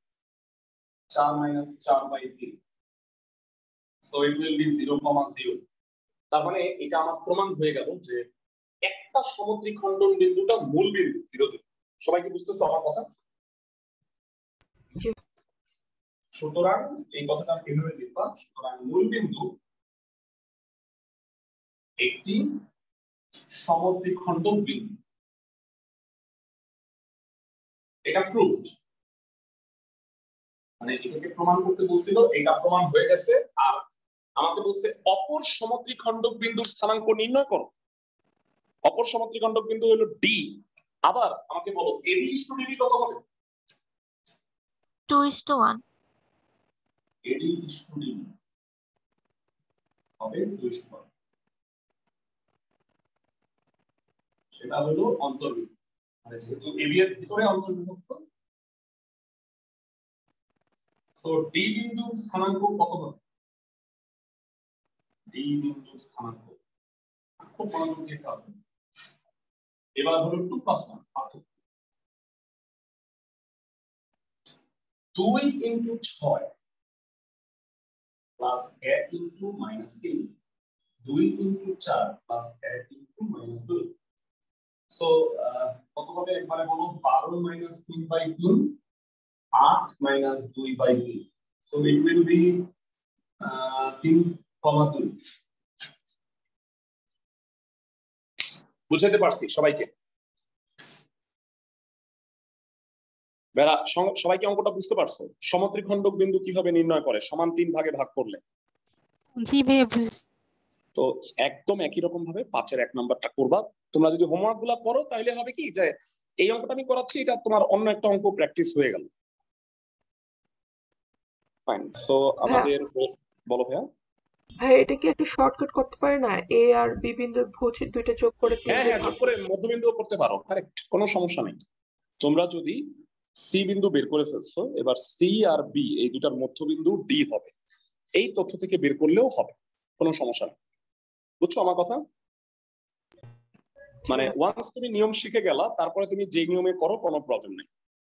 4 - 4/3, so it will be 0,0। তার মানে এটা আমার প্রমাণ হয়ে গেল যে একটা সমদ্বিখণ্ডন বিন্দুটা মূল বিন্দু 0 0। সবাই কি বুঝতেছো আমার কথা? সুতরাং এই কথাটা কিভাবে লিখবা? সুতরাং মূল বিন্দু একটি সমদ্বিখণ্ডক বিন্দু। এটা প্রুভড। মানে এটাকে প্রমাণ করতে বলছিল, এটা প্রমাণ হয়ে গেছে। আর আমাকে বলছে অপর সমদ্বিখণ্ডক বিন্দুর স্থানাঙ্ক নির্ণয় করো। অপর সমদ্বিখণ্ডক বিন্দু হলো ডি। আবার আমাকে বলো এডি ইস টু ডিবি কত হবে? 2:1। এডি ইস টু ডিবি হবে 2:1। সেটা হলো অন্তর্বিভক্ত, মানে যেহেতু এবি এর ভিতরে অন্তর্বিভক্ত। তো ডি বিন্দুর স্থানাঙ্ক কত হবে? ডি বিন্দুর স্থানাঙ্ক খুব মনোযোগ দিয়ে খেয়াল করুন। এবার হলো 2 + 1 পার্থক্য। 2 into 6 plus 1 into -3, 2 into 4 plus 1 into -2। So কত হবে একবারে বলো? 12 - 3/3 8 - 2/3। So it will be 3,2। বুঝাতে পারছি সবাইকে? বেরা সবাই কি অঙ্কটা বুঝতে পারছো? সমদ্বিখণ্ডক বিন্দু কিভাবে নির্ণয় করে সমান 3 ভাগে ভাগ করলে? জি ভাইয়া বুঝছি। তো একদম একই রকম ভাবে 5-এর 1 নাম্বারটা করবা। তোমরা যদি হোমওয়ার্ক গুলা করো তাহলে হবে কি যে এই অঙ্কটা আমি করাচ্ছি, এটা তোমার অন্য একটা অঙ্ক প্র্যাকটিস হয়ে গেল। ফাইন। সো আমাদের বলো ভাইয়া। ভাই এটা কি একটা শর্টকাট করতে পারে না? এ আর বি বিন্দুর ভুজ দুইটা যোগ করে 3 হ্যাঁ দিয়ে হ্যাঁ, ভাগ যোগ করে মধ্যবিন্দুও করতে পারো। কারেক্ট, কোনো সমস্যা নেই। তোমরা যদি সি বিন্দু বের করে ফেলছো, এবার সি আর বি এই দুটার মধ্যবিন্দু ডি হবে। এই তথ্য থেকে বের করলেও হবে, কোনো সমস্যা নেই। বুঝছো আমার কথা? মানে ওয়ান্স তুমি নিয়ম শিখে গেলা, তারপরে তুমি যে নিয়মে করো কোনো প্রবলেম নেই।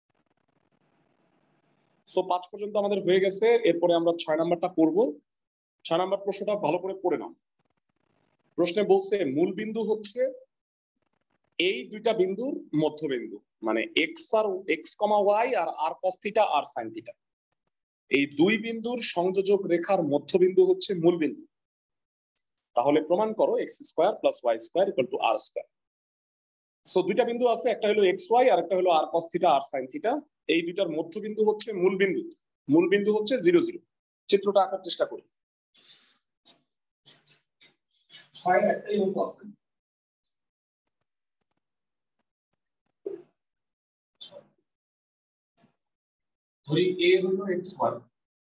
সো 5 পর্যন্ত আমাদের হয়ে গেছে। এরপরে আমরা 6 নাম্বারটা করব। 6 নাম্বার প্রশ্নটা ভালো করে পড়ে নাও। প্রশ্নে বলছে মূল বিন্দু হচ্ছে এই দুইটা বিন্দুর মধ্যবিন্দু, মানে এক্স কমা ওয়াই আর r cos theta r sine theta, এই দুই বিন্দুর সংযোজক রেখার মধ্যবিন্দু হচ্ছে মূল বিন্দু। তাহলে প্রমাণ করো x square plus y square equal to r square. So দুইটা বিন্দু আছে, একটা হলো এক্স ওয়াই আর একটা হলো r cos theta r sine theta. এই দুইটার মধ্যবিন্দু হচ্ছে মূল বিন্দু। মূল বিন্দু হচ্ছে 0 0। চিত্রটা আঁকার চেষ্টা করি। 6 একটাই অঙ্ক আছে। ধরি এ হইল এক্স ওয়াই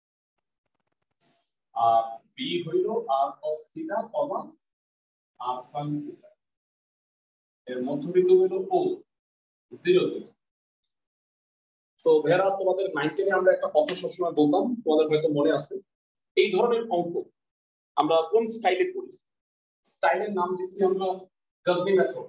আর বি হইল r cos theta comma r sine theta, এর মধ্যবিন্দু হইল ও 0 0। তো ভেরা তোমাদের 9 10 আমরা একটা কথা সবসময় বলতাম, তোমাদের হয়তো মনে আছে। এই ধরনের অঙ্ক আমরা কোন স্টাইলে করি? স্টাইলের নাম দিচ্ছি আমরা গজনি মেথড।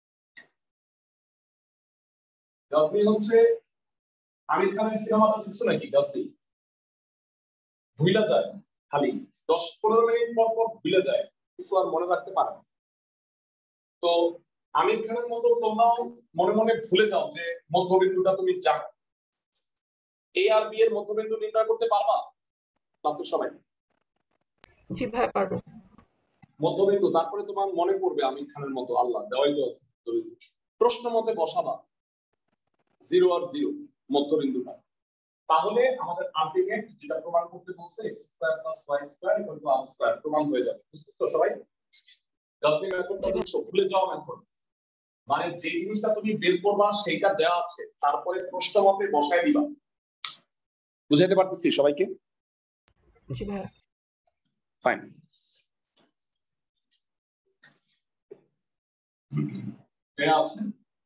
গজনি হচ্ছে আমির খানের সিনেমাটা দেখছো নাকি? গজনি ভুলে যায়, খালি 10-15 মিনিট পর পর ভুলে যায়, কিছু আর মনে রাখতে পারে না। তো আমির খানের মতো তোমরাও মনে মনে ভুলে যাও যে মধ্যবিন্দুটা তুমি জানো। এ আর বি এর মধ্যবিন্দু নির্ণয় করতে পারবা ক্লাসের সবাই? জি ভাই পারবো। মধ্যবিন্দু, তারপরে তোমার মনে পড়বে আমির খানের মতো আল্লাহ দেওয়াই তো আছে, প্রশ্ন মতে বসাবা 0 আর 0 মধ্যবিন্দুটা। তাহলে আমাদের আলটিমেট যেটা প্রমাণ করতে বলছে x square plus y square equal to r square প্রমাণ হয়ে যাবে। বুঝছো তো সবাই? গজনি মেথডটা বুঝছো? ভুলে যাওয়া মেথড, মানে যে জিনিসটা তুমি বের করবা সেইটা দেওয়া আছে, তারপরে প্রশ্ন মতে বসায় দিবা। বুঝাইতে পারতেছি সবাইকে? জি ভাই। ফাইন। দেওয়া আছে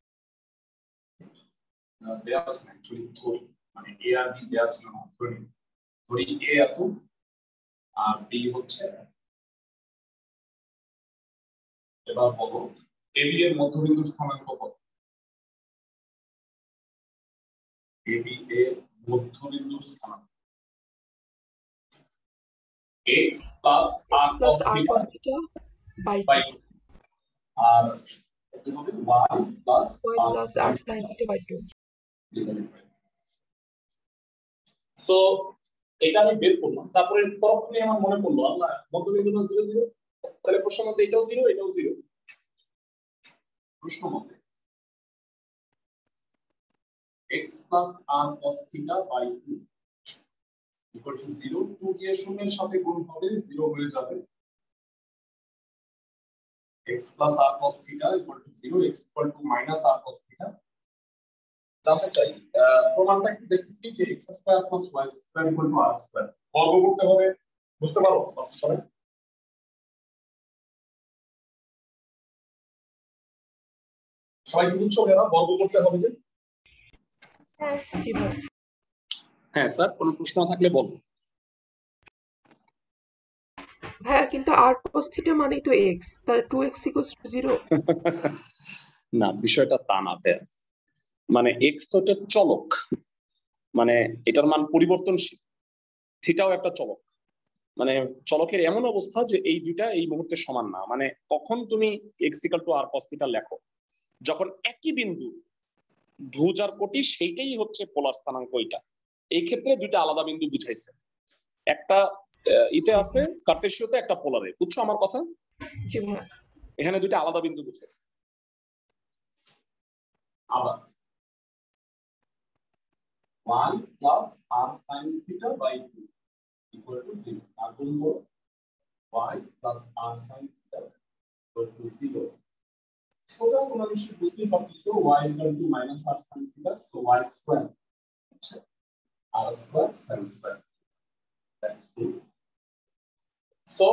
অ্যাকচুয়ালি ধরি, মানে এ আর বি দেওয়া ছিল না, ধরি এ এত আর বি হচ্ছে। এবার বলো এ বি এর মধ্যবিন্দু স্থানাঙ্ক কত? এ বি এর মধ্যবিন্দু স্থানাঙ্ক x plus r cos theta by আর কি হবে y plus r sin theta by 2। So এটা আমি বের করলাম, তারপরে তখনই আমার মনে পড়লো আল্লাহ মধ্যবিন্দুটা 0 0, তাহলে প্রশ্ন মতে এটাও 0 এটাও 0। প্রশ্ন মতে x plus r cos theta by 2 equal to 0, 2 দিয়ে শূন্যের সাথে গুণ হবে 0 হয়ে যাবে। x plus r cos theta equal to 0, x equal to minus r cos theta। জানতে চাই প্রমাণটা কি দেখতেছি যে x square plus y square equal to r square বর্গ করতে হবে। বুঝতে পারো সবাই? সবাই কি বুঝছো? এরা বর্গ করতে হবে যে। জি ভাই। হ্যাঁ স্যার, কোনো প্রশ্ন থাকলে বলো। হ্যাঁ, কিন্তু r cos থিটা মানেই তো x, তাহলে 2x = 0। না, বিষয়টা তা না। মানে x তো একটা চলক, মানে এটার মান পরিবর্তনশীল, থিটাও একটা চলক। মানে চলকের এমন অবস্থা যে এই দুইটা এই মুহূর্তে সমান না। মানে কখন তুমি x = r cos থিটা লেখো? যখন একই বিন্দু ভুজ আর কোটি সেইটাই হচ্ছে পোলার স্থানাঙ্ক। ওইটা এই ক্ষেত্রে দুইটা আলাদা বিন্দু বুঝাইছে, একটা ইতে আছে কার্টেসীয়তে, একটা পোলারে। বুঝছো আমার কথা? জি ভাই। এখানে দুইটা আলাদা বিন্দু বুঝাইছে। আবার y plus r sin theta by 2 equal to 0, আর গুণ করো y plus r sin theta equal to 0। সোজা তোমরা নিশ্চয়ই বুঝতেই পারতেছো y equal to minus r sin theta, so y square r square sin square, that's true। so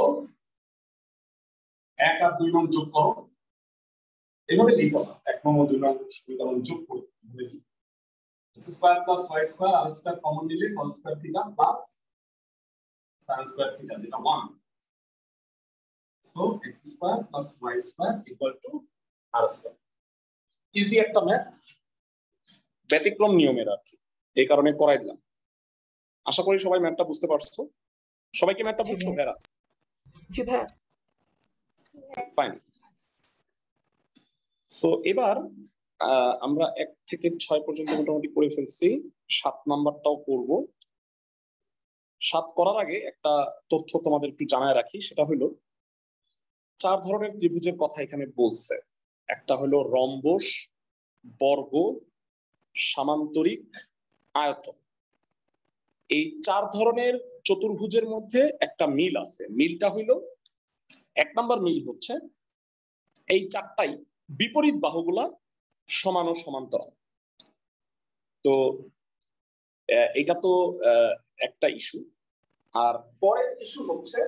1 আর 2 নং যোগ করো, এভাবে লিখো না, 1 নং ও 2 নং সমীকরণ যোগ করো। x square plus y square r square common নিলে cos square theta plus sin square theta, যেটা 1। So x square plus y square equal to r square. Easy একটা ম্যাথ, ব্যতিক্রম নিয়মের আর কি, এই কারণে করাই দিলাম। আশা করি সবাই ম্যাথটা বুঝতে পারছো। সবাইকে ম্যাথটা জি বুঝছো ভাইয়া। ভেরা? জি ভাইয়া। ফাইন। সো এবার আমরা 1 থেকে 6 পর্যন্ত মোটামুটি করে ফেলছি, 7 নাম্বারটাও করব। 7 করার আগে একটা তথ্য তোমাদের একটু জানায় রাখি, সেটা হলো 4 ধরনের ত্রিভুজের কথা এখানে বলছে। একটা হলো রম্বস, বর্গ, সামান্তরিক, আয়তন। এই 4 ধরনের চতুর্ভুজের মধ্যে একটা মিল আছে। মিলটা হইলো, 1 নাম্বার মিল হচ্ছে এই 4টাই বিপরীত বাহুগুলা সমান ও সমান্তরাল। তো এটা তো একটা ইস্যু। আর পরের ইস্যু হচ্ছে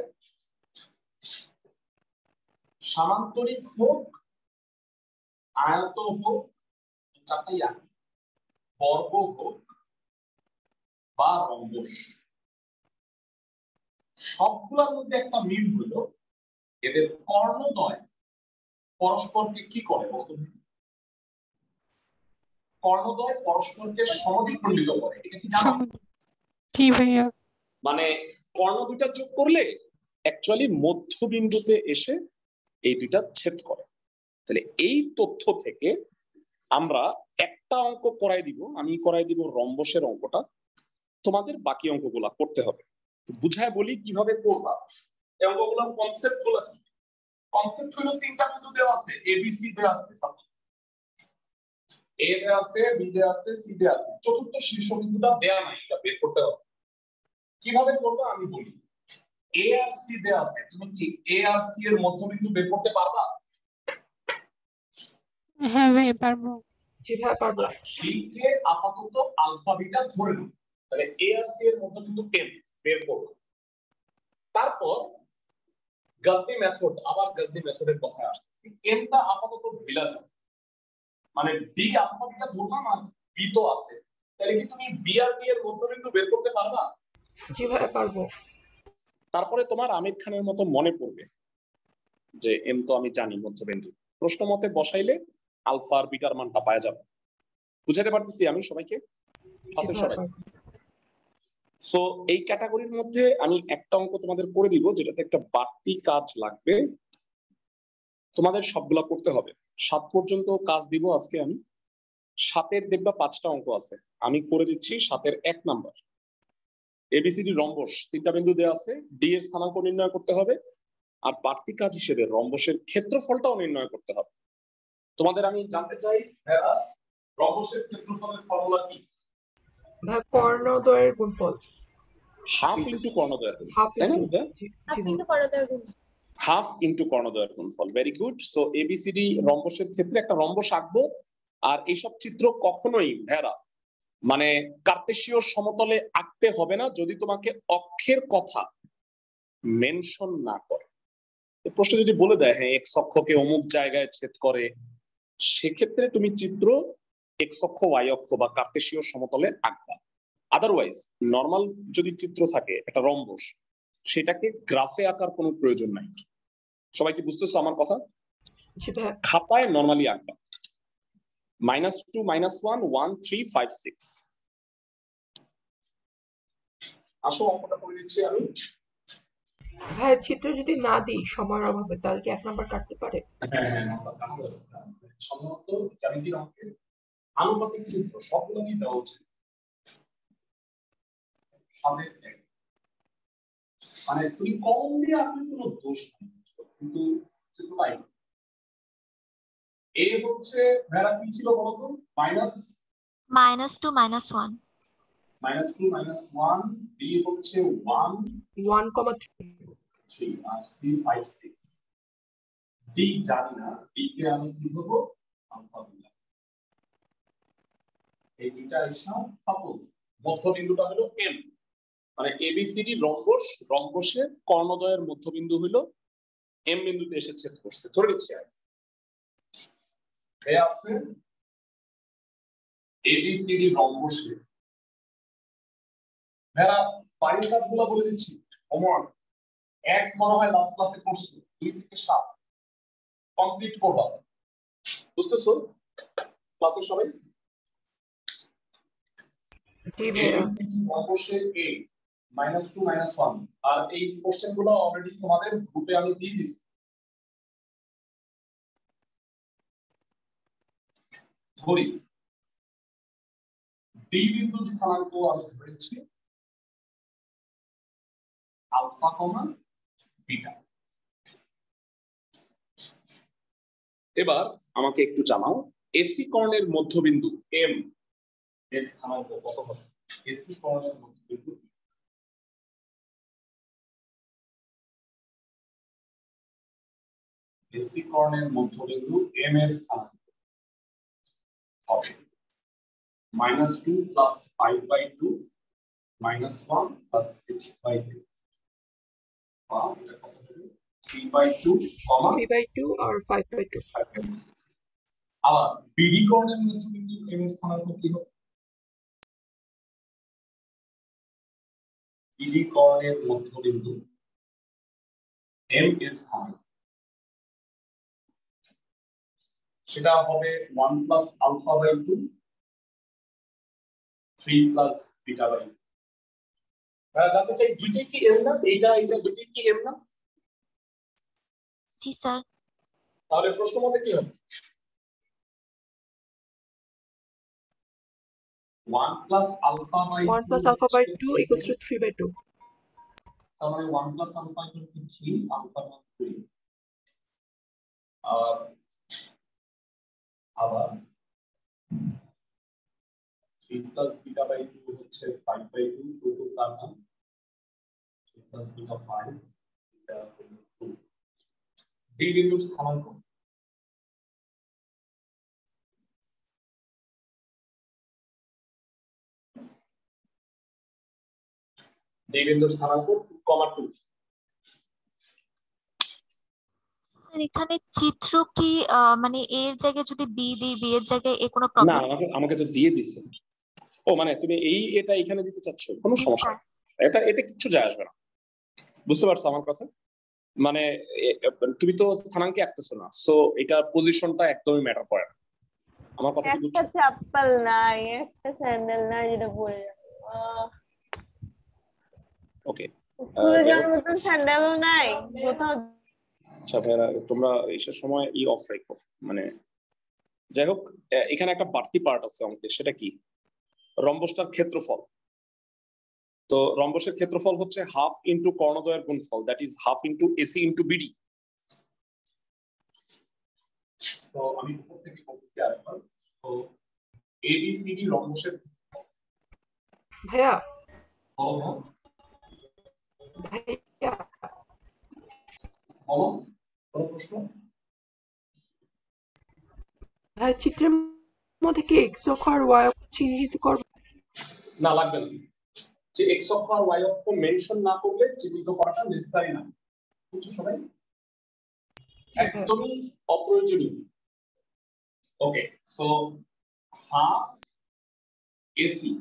সামান্তরিক হোক, আয়ত হোক, 4টাই একই, বর্গ হোক বা রম্বস, সবগুলোর মধ্যে একটা মিল হলো এদের কর্ণদ্বয় পরস্পরকে কি করে বলতো? কর্ণদ্বয় পরস্পরকে সমদ্বিখণ্ডিত করে। এটা কি জানো? জি ভাইয়া। মানে কর্ণ দুইটা যোগ করলে অ্যাকচুয়ালি মধ্যবিন্দুতে এসে এই দুইটা ছেদ করে। তাহলে এই তথ্য থেকে আমরা একটা অঙ্ক করাই দিব, আমি করাই দিব রম্বসের অঙ্কটা, তোমাদের বাকি অঙ্কগুলা করতে হবে। বুঝায় বলি কিভাবে করবা। এই অঙ্কগুলোর কনসেপ্ট গুলো কি? কনসেপ্ট হলো 3টা বিন্দু দেওয়া আছে, এ বি সি দেওয়া আছে, এ দেওয়া আছে, বি দেওয়া আছে, সি দেওয়া আছে, চতুর্থ শীর্ষবিন্দুটা দেওয়া নাই, এটা বের করতে হবে। কিভাবে করবো আমি বলি। এ আর সি দেওয়া আছে, তুমি কি এ আর সি এর মধ্যবিন্দু বের করতে পারবা? হ্যাঁ ভাইয়া পারবো। জি ভাইয়া পারবো। বিকে আপাতত আলফা বিটা ধরে নিই, তাহলে এ আর সি এর মধ্যবিন্দু এম বের করব। তারপর গাজনি মেথড, আবার গাজনি মেথডের কথা আসছে। এমটা আপাতত ভিলা যাবে, মানে ডি আলফা বিটা ধরলাম আর বি তো আছে, তাহলে কি তুমি বি আর বি এর মধ্যবিন্দু বের করতে পারবা? জি ভাইয়া পারবো। তারপরে তোমার আমির খানের মতো মনে পড়বে যে এম তো আমি জানি মধ্যবিন্দু, প্রশ্ন মতে বসাইলে আলফা আর বিটার মানটা পাওয়া যাবে। বুঝাতে পারতেছি আমি সবাইকে? জি আছে ভাইয়া সবাই? পারবো। সো এই ক্যাটাগরির মধ্যে আমি একটা অঙ্ক তোমাদের করে দিব, যেটাতে একটা বাড়তি কাজ লাগবে, তোমাদের সবগুলা করতে হবে। 7 পর্যন্ত কাজ দিব আজকে আমি। 7-এর দেখবা 5টা অঙ্ক আছে, আমি করে দিচ্ছি। 7-এর 1 নাম্বার, এবিসিডি রম্বস, 3টা বিন্দু দেওয়া আছে, ডি এর স্থানাঙ্ক নির্ণয় করতে হবে, আর বাড়তি কাজ হিসেবে রম্বসের ক্ষেত্রফলটাও নির্ণয় করতে হবে। তোমাদের আমি জানতে চাই রম্বসের ক্ষেত্রফলের ফর্মুলা কি? ভাইয়া কর্ণদ্বয়ের গুণফল। হাফ ইনটু কর্ণদ্বয়ের গুণফল, হাফ তাই না? ইনটু জি কিন্তু কর্ণদ্বয়ের গুণফল। হাফ ইনটু কর্ণদ্বয়ের গুণফল। Very good. সো এবিসিডি রম্বসের ক্ষেত্রে একটা রম্বস আঁকবো, আর এইসব চিত্র কখনোই ভেরা মানে কার্তেশীয় সমতলে আঁকতে হবে না যদি তোমাকে অক্ষের কথা মেনশন না করে। প্রশ্ন যদি বলে দেয় হ্যাঁ এক্স অক্ষকে অমুক জায়গায় ছেদ করে, সেক্ষেত্রে তুমি চিত্র এক্স অক্ষ, ওয়াই অক্ষ বা কার্তেশীয় সমতলে আঁকবা। আদারওয়াইজ নর্মাল যদি চিত্র থাকে একটা রম্বস, সেটাকে গ্রাফে আঁকার কোনো প্রয়োজন নাই। সবাই কি বুঝতেছো আমার কথা? জি ভাইয়া। খাতায় নর্মালি আঁকবা। -2 -1 1 3 5 6। আসো অঙ্কটা করে দিচ্ছি আমি। ভাইয়া চিত্র যদি না দিই সময়ের অভাবে, তাহলে কি 1 নাম্বার কাটতে পারে? হ্যাঁ সম্ভবত জ্যামিতির অঙ্কে আনুপাতিক চিত্র সবগুলো কি দেওয়া উচিত, মানে তুমি কম দিয়ে আপনি কোনো দোষ নেই, কিন্তু চিত্রটাই এ হচ্ছে ভেড়া কি ছিল বলতো? -2 -1 -2 -1, বি হচ্ছে 1 1,3 আর সি 5 6। ডি জানি না, ডি কে আমি কি দেবো? আলফা দিলাম। এই দুইটা ইসলাম সাপোজ মধ্যবিন্দুটা হলো এম, মানে এবিসিডি রম্বস, রম্বসের কর্ণদ্বয়ের মধ্যবিন্দু হলো এম বিন্দুতে এসে ছেদ করছে, ধরে নিচ্ছি আমি। দেয়া আছে এবিসিডি রম্বসে, ভেড়া বাড়ির কাজগুলো বলে দিচ্ছি, হোমওয়ার্ক 1 মনে হয় লাস্ট ক্লাসে করছো, 2 থেকে 7 কমপ্লিট করবা, বুঝতেছো ক্লাসের সবাই? জি ভাইয়া। অবশ্যই a -2 -1 আর এই কোশ্চেন গুলো অলরেডি তোমাদের গ্রুপে আমি দিয়ে দিয়েছি। ধরি ডি বিন্দুর স্থানাঙ্ক আমি ধরেছি আলফা কমা বিটা। এবার আমাকে একটু জানাও এসি কর্ণের মধ্যবিন্দু এম এর স্থানাঙ্ক কত হবে? এসি কর্ণের মধ্যবিন্দু এসি কর্ণের মধ্যবিন্দু এম এর স্থানাঙ্ক হবে -2 + 5/2 -1 + 6/2 বা এটা কত হবে 3/2 3/2 আর 5/2। আবার বিডি কর্ণের মধ্যবিন্দু এম এর স্থানাঙ্ক কি হবে? বিডি কর্ণের মধ্যবিন্দু এম এর স্থানাঙ্ক সেটা হবে 1 + α/2 3 + β/2। জানতে চাই দুইটাই কি এম না? এটা দুইটাই কি এম না? জি স্যার। তাহলে প্রশ্ন মতে কি হবে? 1 + α/2 = 3/2। তাহলে 1 + α = 3, আলফা মান 3। আর আবার 3 + β/2 হচ্ছে 5/2, 2 তার নাম 3 + β 5, এটা হলো 2। ডি বিন্দুর স্থানাঙ্ক ডি বিন্দুর স্থানাঙ্ক 2,2। স্যার এখানে চিত্র কি মানে এর জায়গায় যদি বি দিই, বি এর জায়গায় এ কোনো না প্রবলেম? আমাকে তো দিয়ে দিছে। ও মানে তুমি এটা এখানে দিতে চাচ্ছ, কোনো জি সমস্যা স্যার। নেই, এতে কিচ্ছু যায় আসবে না। বুঝতে পারছো আমার কথা? মানে তুমি তো স্থানাঙ্কে আঁকতেছো না, সো এটা পজিশনটা একদমই ম্যাটার করে না। আমার কথা কি একটা বুঝছো? চাপ্পাল নাই, একটা স্যান্ডেল নাই, যেটা বললাম। ওকে স্কুলে যাওয়ার মতন স্যান্ডেলও নাই কোথাও। আচ্ছা ভাইরা, তোমরা এইসব সময় অফ রেখো। মানে যাই হোক, এখানে একটা বাড়তি পার্ট আছে অঙ্কে, সেটা কি? রম্বসটার ক্ষেত্রফল। তো রম্বসের ক্ষেত্রফল হচ্ছে হাফ ইন্টু কর্ণদ্বয়ের গুণফল, that is half into AC into BD. তো আমি উপর থেকে বলতেছি আরেকবার। তো এবিসিডি রম্বসের ভাইয়া বলো ভাইয়া বলো কোনো প্রশ্ন? ভাই চিত্রের মধ্যে কি এক্স অক্ষ আর ওয়াই অক্ষ চিহ্নিত করব? না, লাগবে না। যে এক্স অক্ষ আর ওয়াই অক্ষ মেনশন না করলে চিহ্নিত করাটা নেসেসারি না। বুঝছো সবাই? একদমই অপ্রয়োজনীয়। ওকে, সো হাফ এসি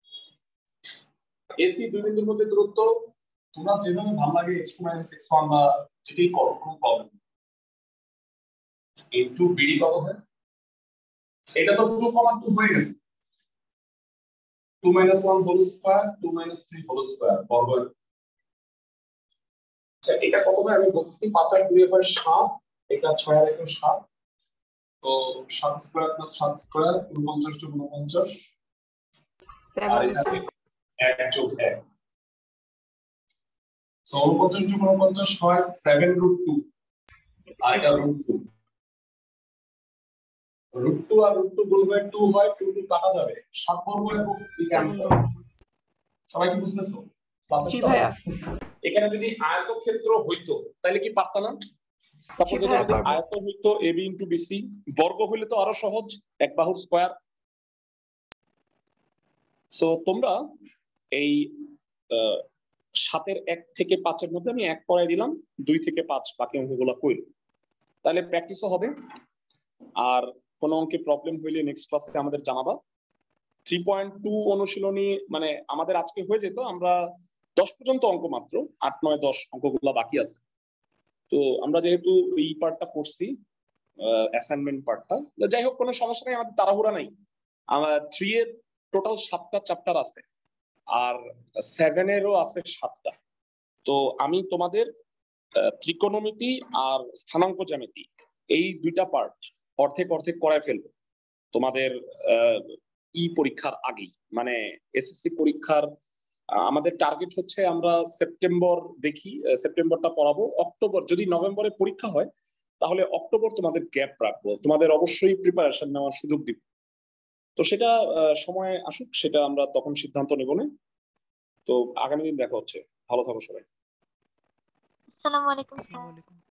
দুই বিন্দুর মধ্যে দূরত্ব তোমরা যেভাবে ভালো লাগে x2 - x1 বা যেটাই করো, কোনো প্রবলেম নেই। ইনটু বিডি কত হয়? এটা তো 2,2 হয়ে গেছে। 2 - 1 হোল স্কয়ার 2 - 3 হোল স্কয়ার বর্গ। আচ্ছা এটা কত হয় আমি বলছি, 5 আর 2 হয় 7, এটা 6 আর 1 7। তো 7 স্কয়ার প্লাস 7 স্কয়ার 49 * 49 আর এটা 1 যোগ 1। তো 49 * 49 হয় 7√2 আর এটা √2। √2 আর √2 গুণ হয়ে 2 হয়, 2 কাটা যাবে, 7 বর্গ এবং সবাই কি বুঝতেছো? ক্লাসের জি সবাই? ভাইয়া। এখানে যদি আয়তক্ষেত্র হইতো তাহলে কি পারতাম না? সাপোজ জি এটা ভাইয়া যদি পারবো। আয়ত হইতো এবি ইনটু বিসি, বর্গ হইলে তো আরো সহজ, এক বাহুর স্কয়ার। সো তোমরা এই 7 এর 1 থেকে 5 এর মধ্যে আমি 1 করাই দিলাম, 2 থেকে 5 বাকি অঙ্কগুলো কইল, তাহলে প্র্যাকটিসও হবে। আর কোন অঙ্কে প্রবলেম হইলে নেক্সট ক্লাসে আমাদের জানাবা। 3.2 অনুশীলনী মানে আমাদের আজকে হয়ে যেত, আমরা 10 পর্যন্ত অঙ্ক মাত্র, 8, 9, 10 অঙ্কগুলো বাকি আছে। তো আমরা যেহেতু এই পার্টটা করছি, অ্যাসাইনমেন্ট পার্টটা, যাই হোক কোনো সমস্যা নেই, আমাদের তাড়াহুড়া নাই। আমার 3 এর টোটাল 7টা চ্যাপ্টার আছে, আর 7 এরও আছে 7টা। তো আমি তোমাদের ত্রিকোণমিতি আর স্থানাঙ্ক জ্যামিতি এই 2টা পার্ট অর্ধেক অর্ধেক করায় ফেলবো তোমাদের পরীক্ষার আগেই, মানে এসএসসি পরীক্ষার। আমাদের টার্গেট হচ্ছে আমরা সেপ্টেম্বর দেখি, সেপ্টেম্বরটা পড়াবো, অক্টোবর যদি নভেম্বরে পরীক্ষা হয় তাহলে অক্টোবর তোমাদের গ্যাপ রাখবো, তোমাদের অবশ্যই প্রিপারেশন নেওয়ার সুযোগ দিব। তো সেটা সময় আসুক, সেটা আমরা তখন সিদ্ধান্ত নেব না। তো আগামী দিন দেখা হচ্ছে, ভালো থাকো সবাই। আসসালামু আলাইকুম স্যার।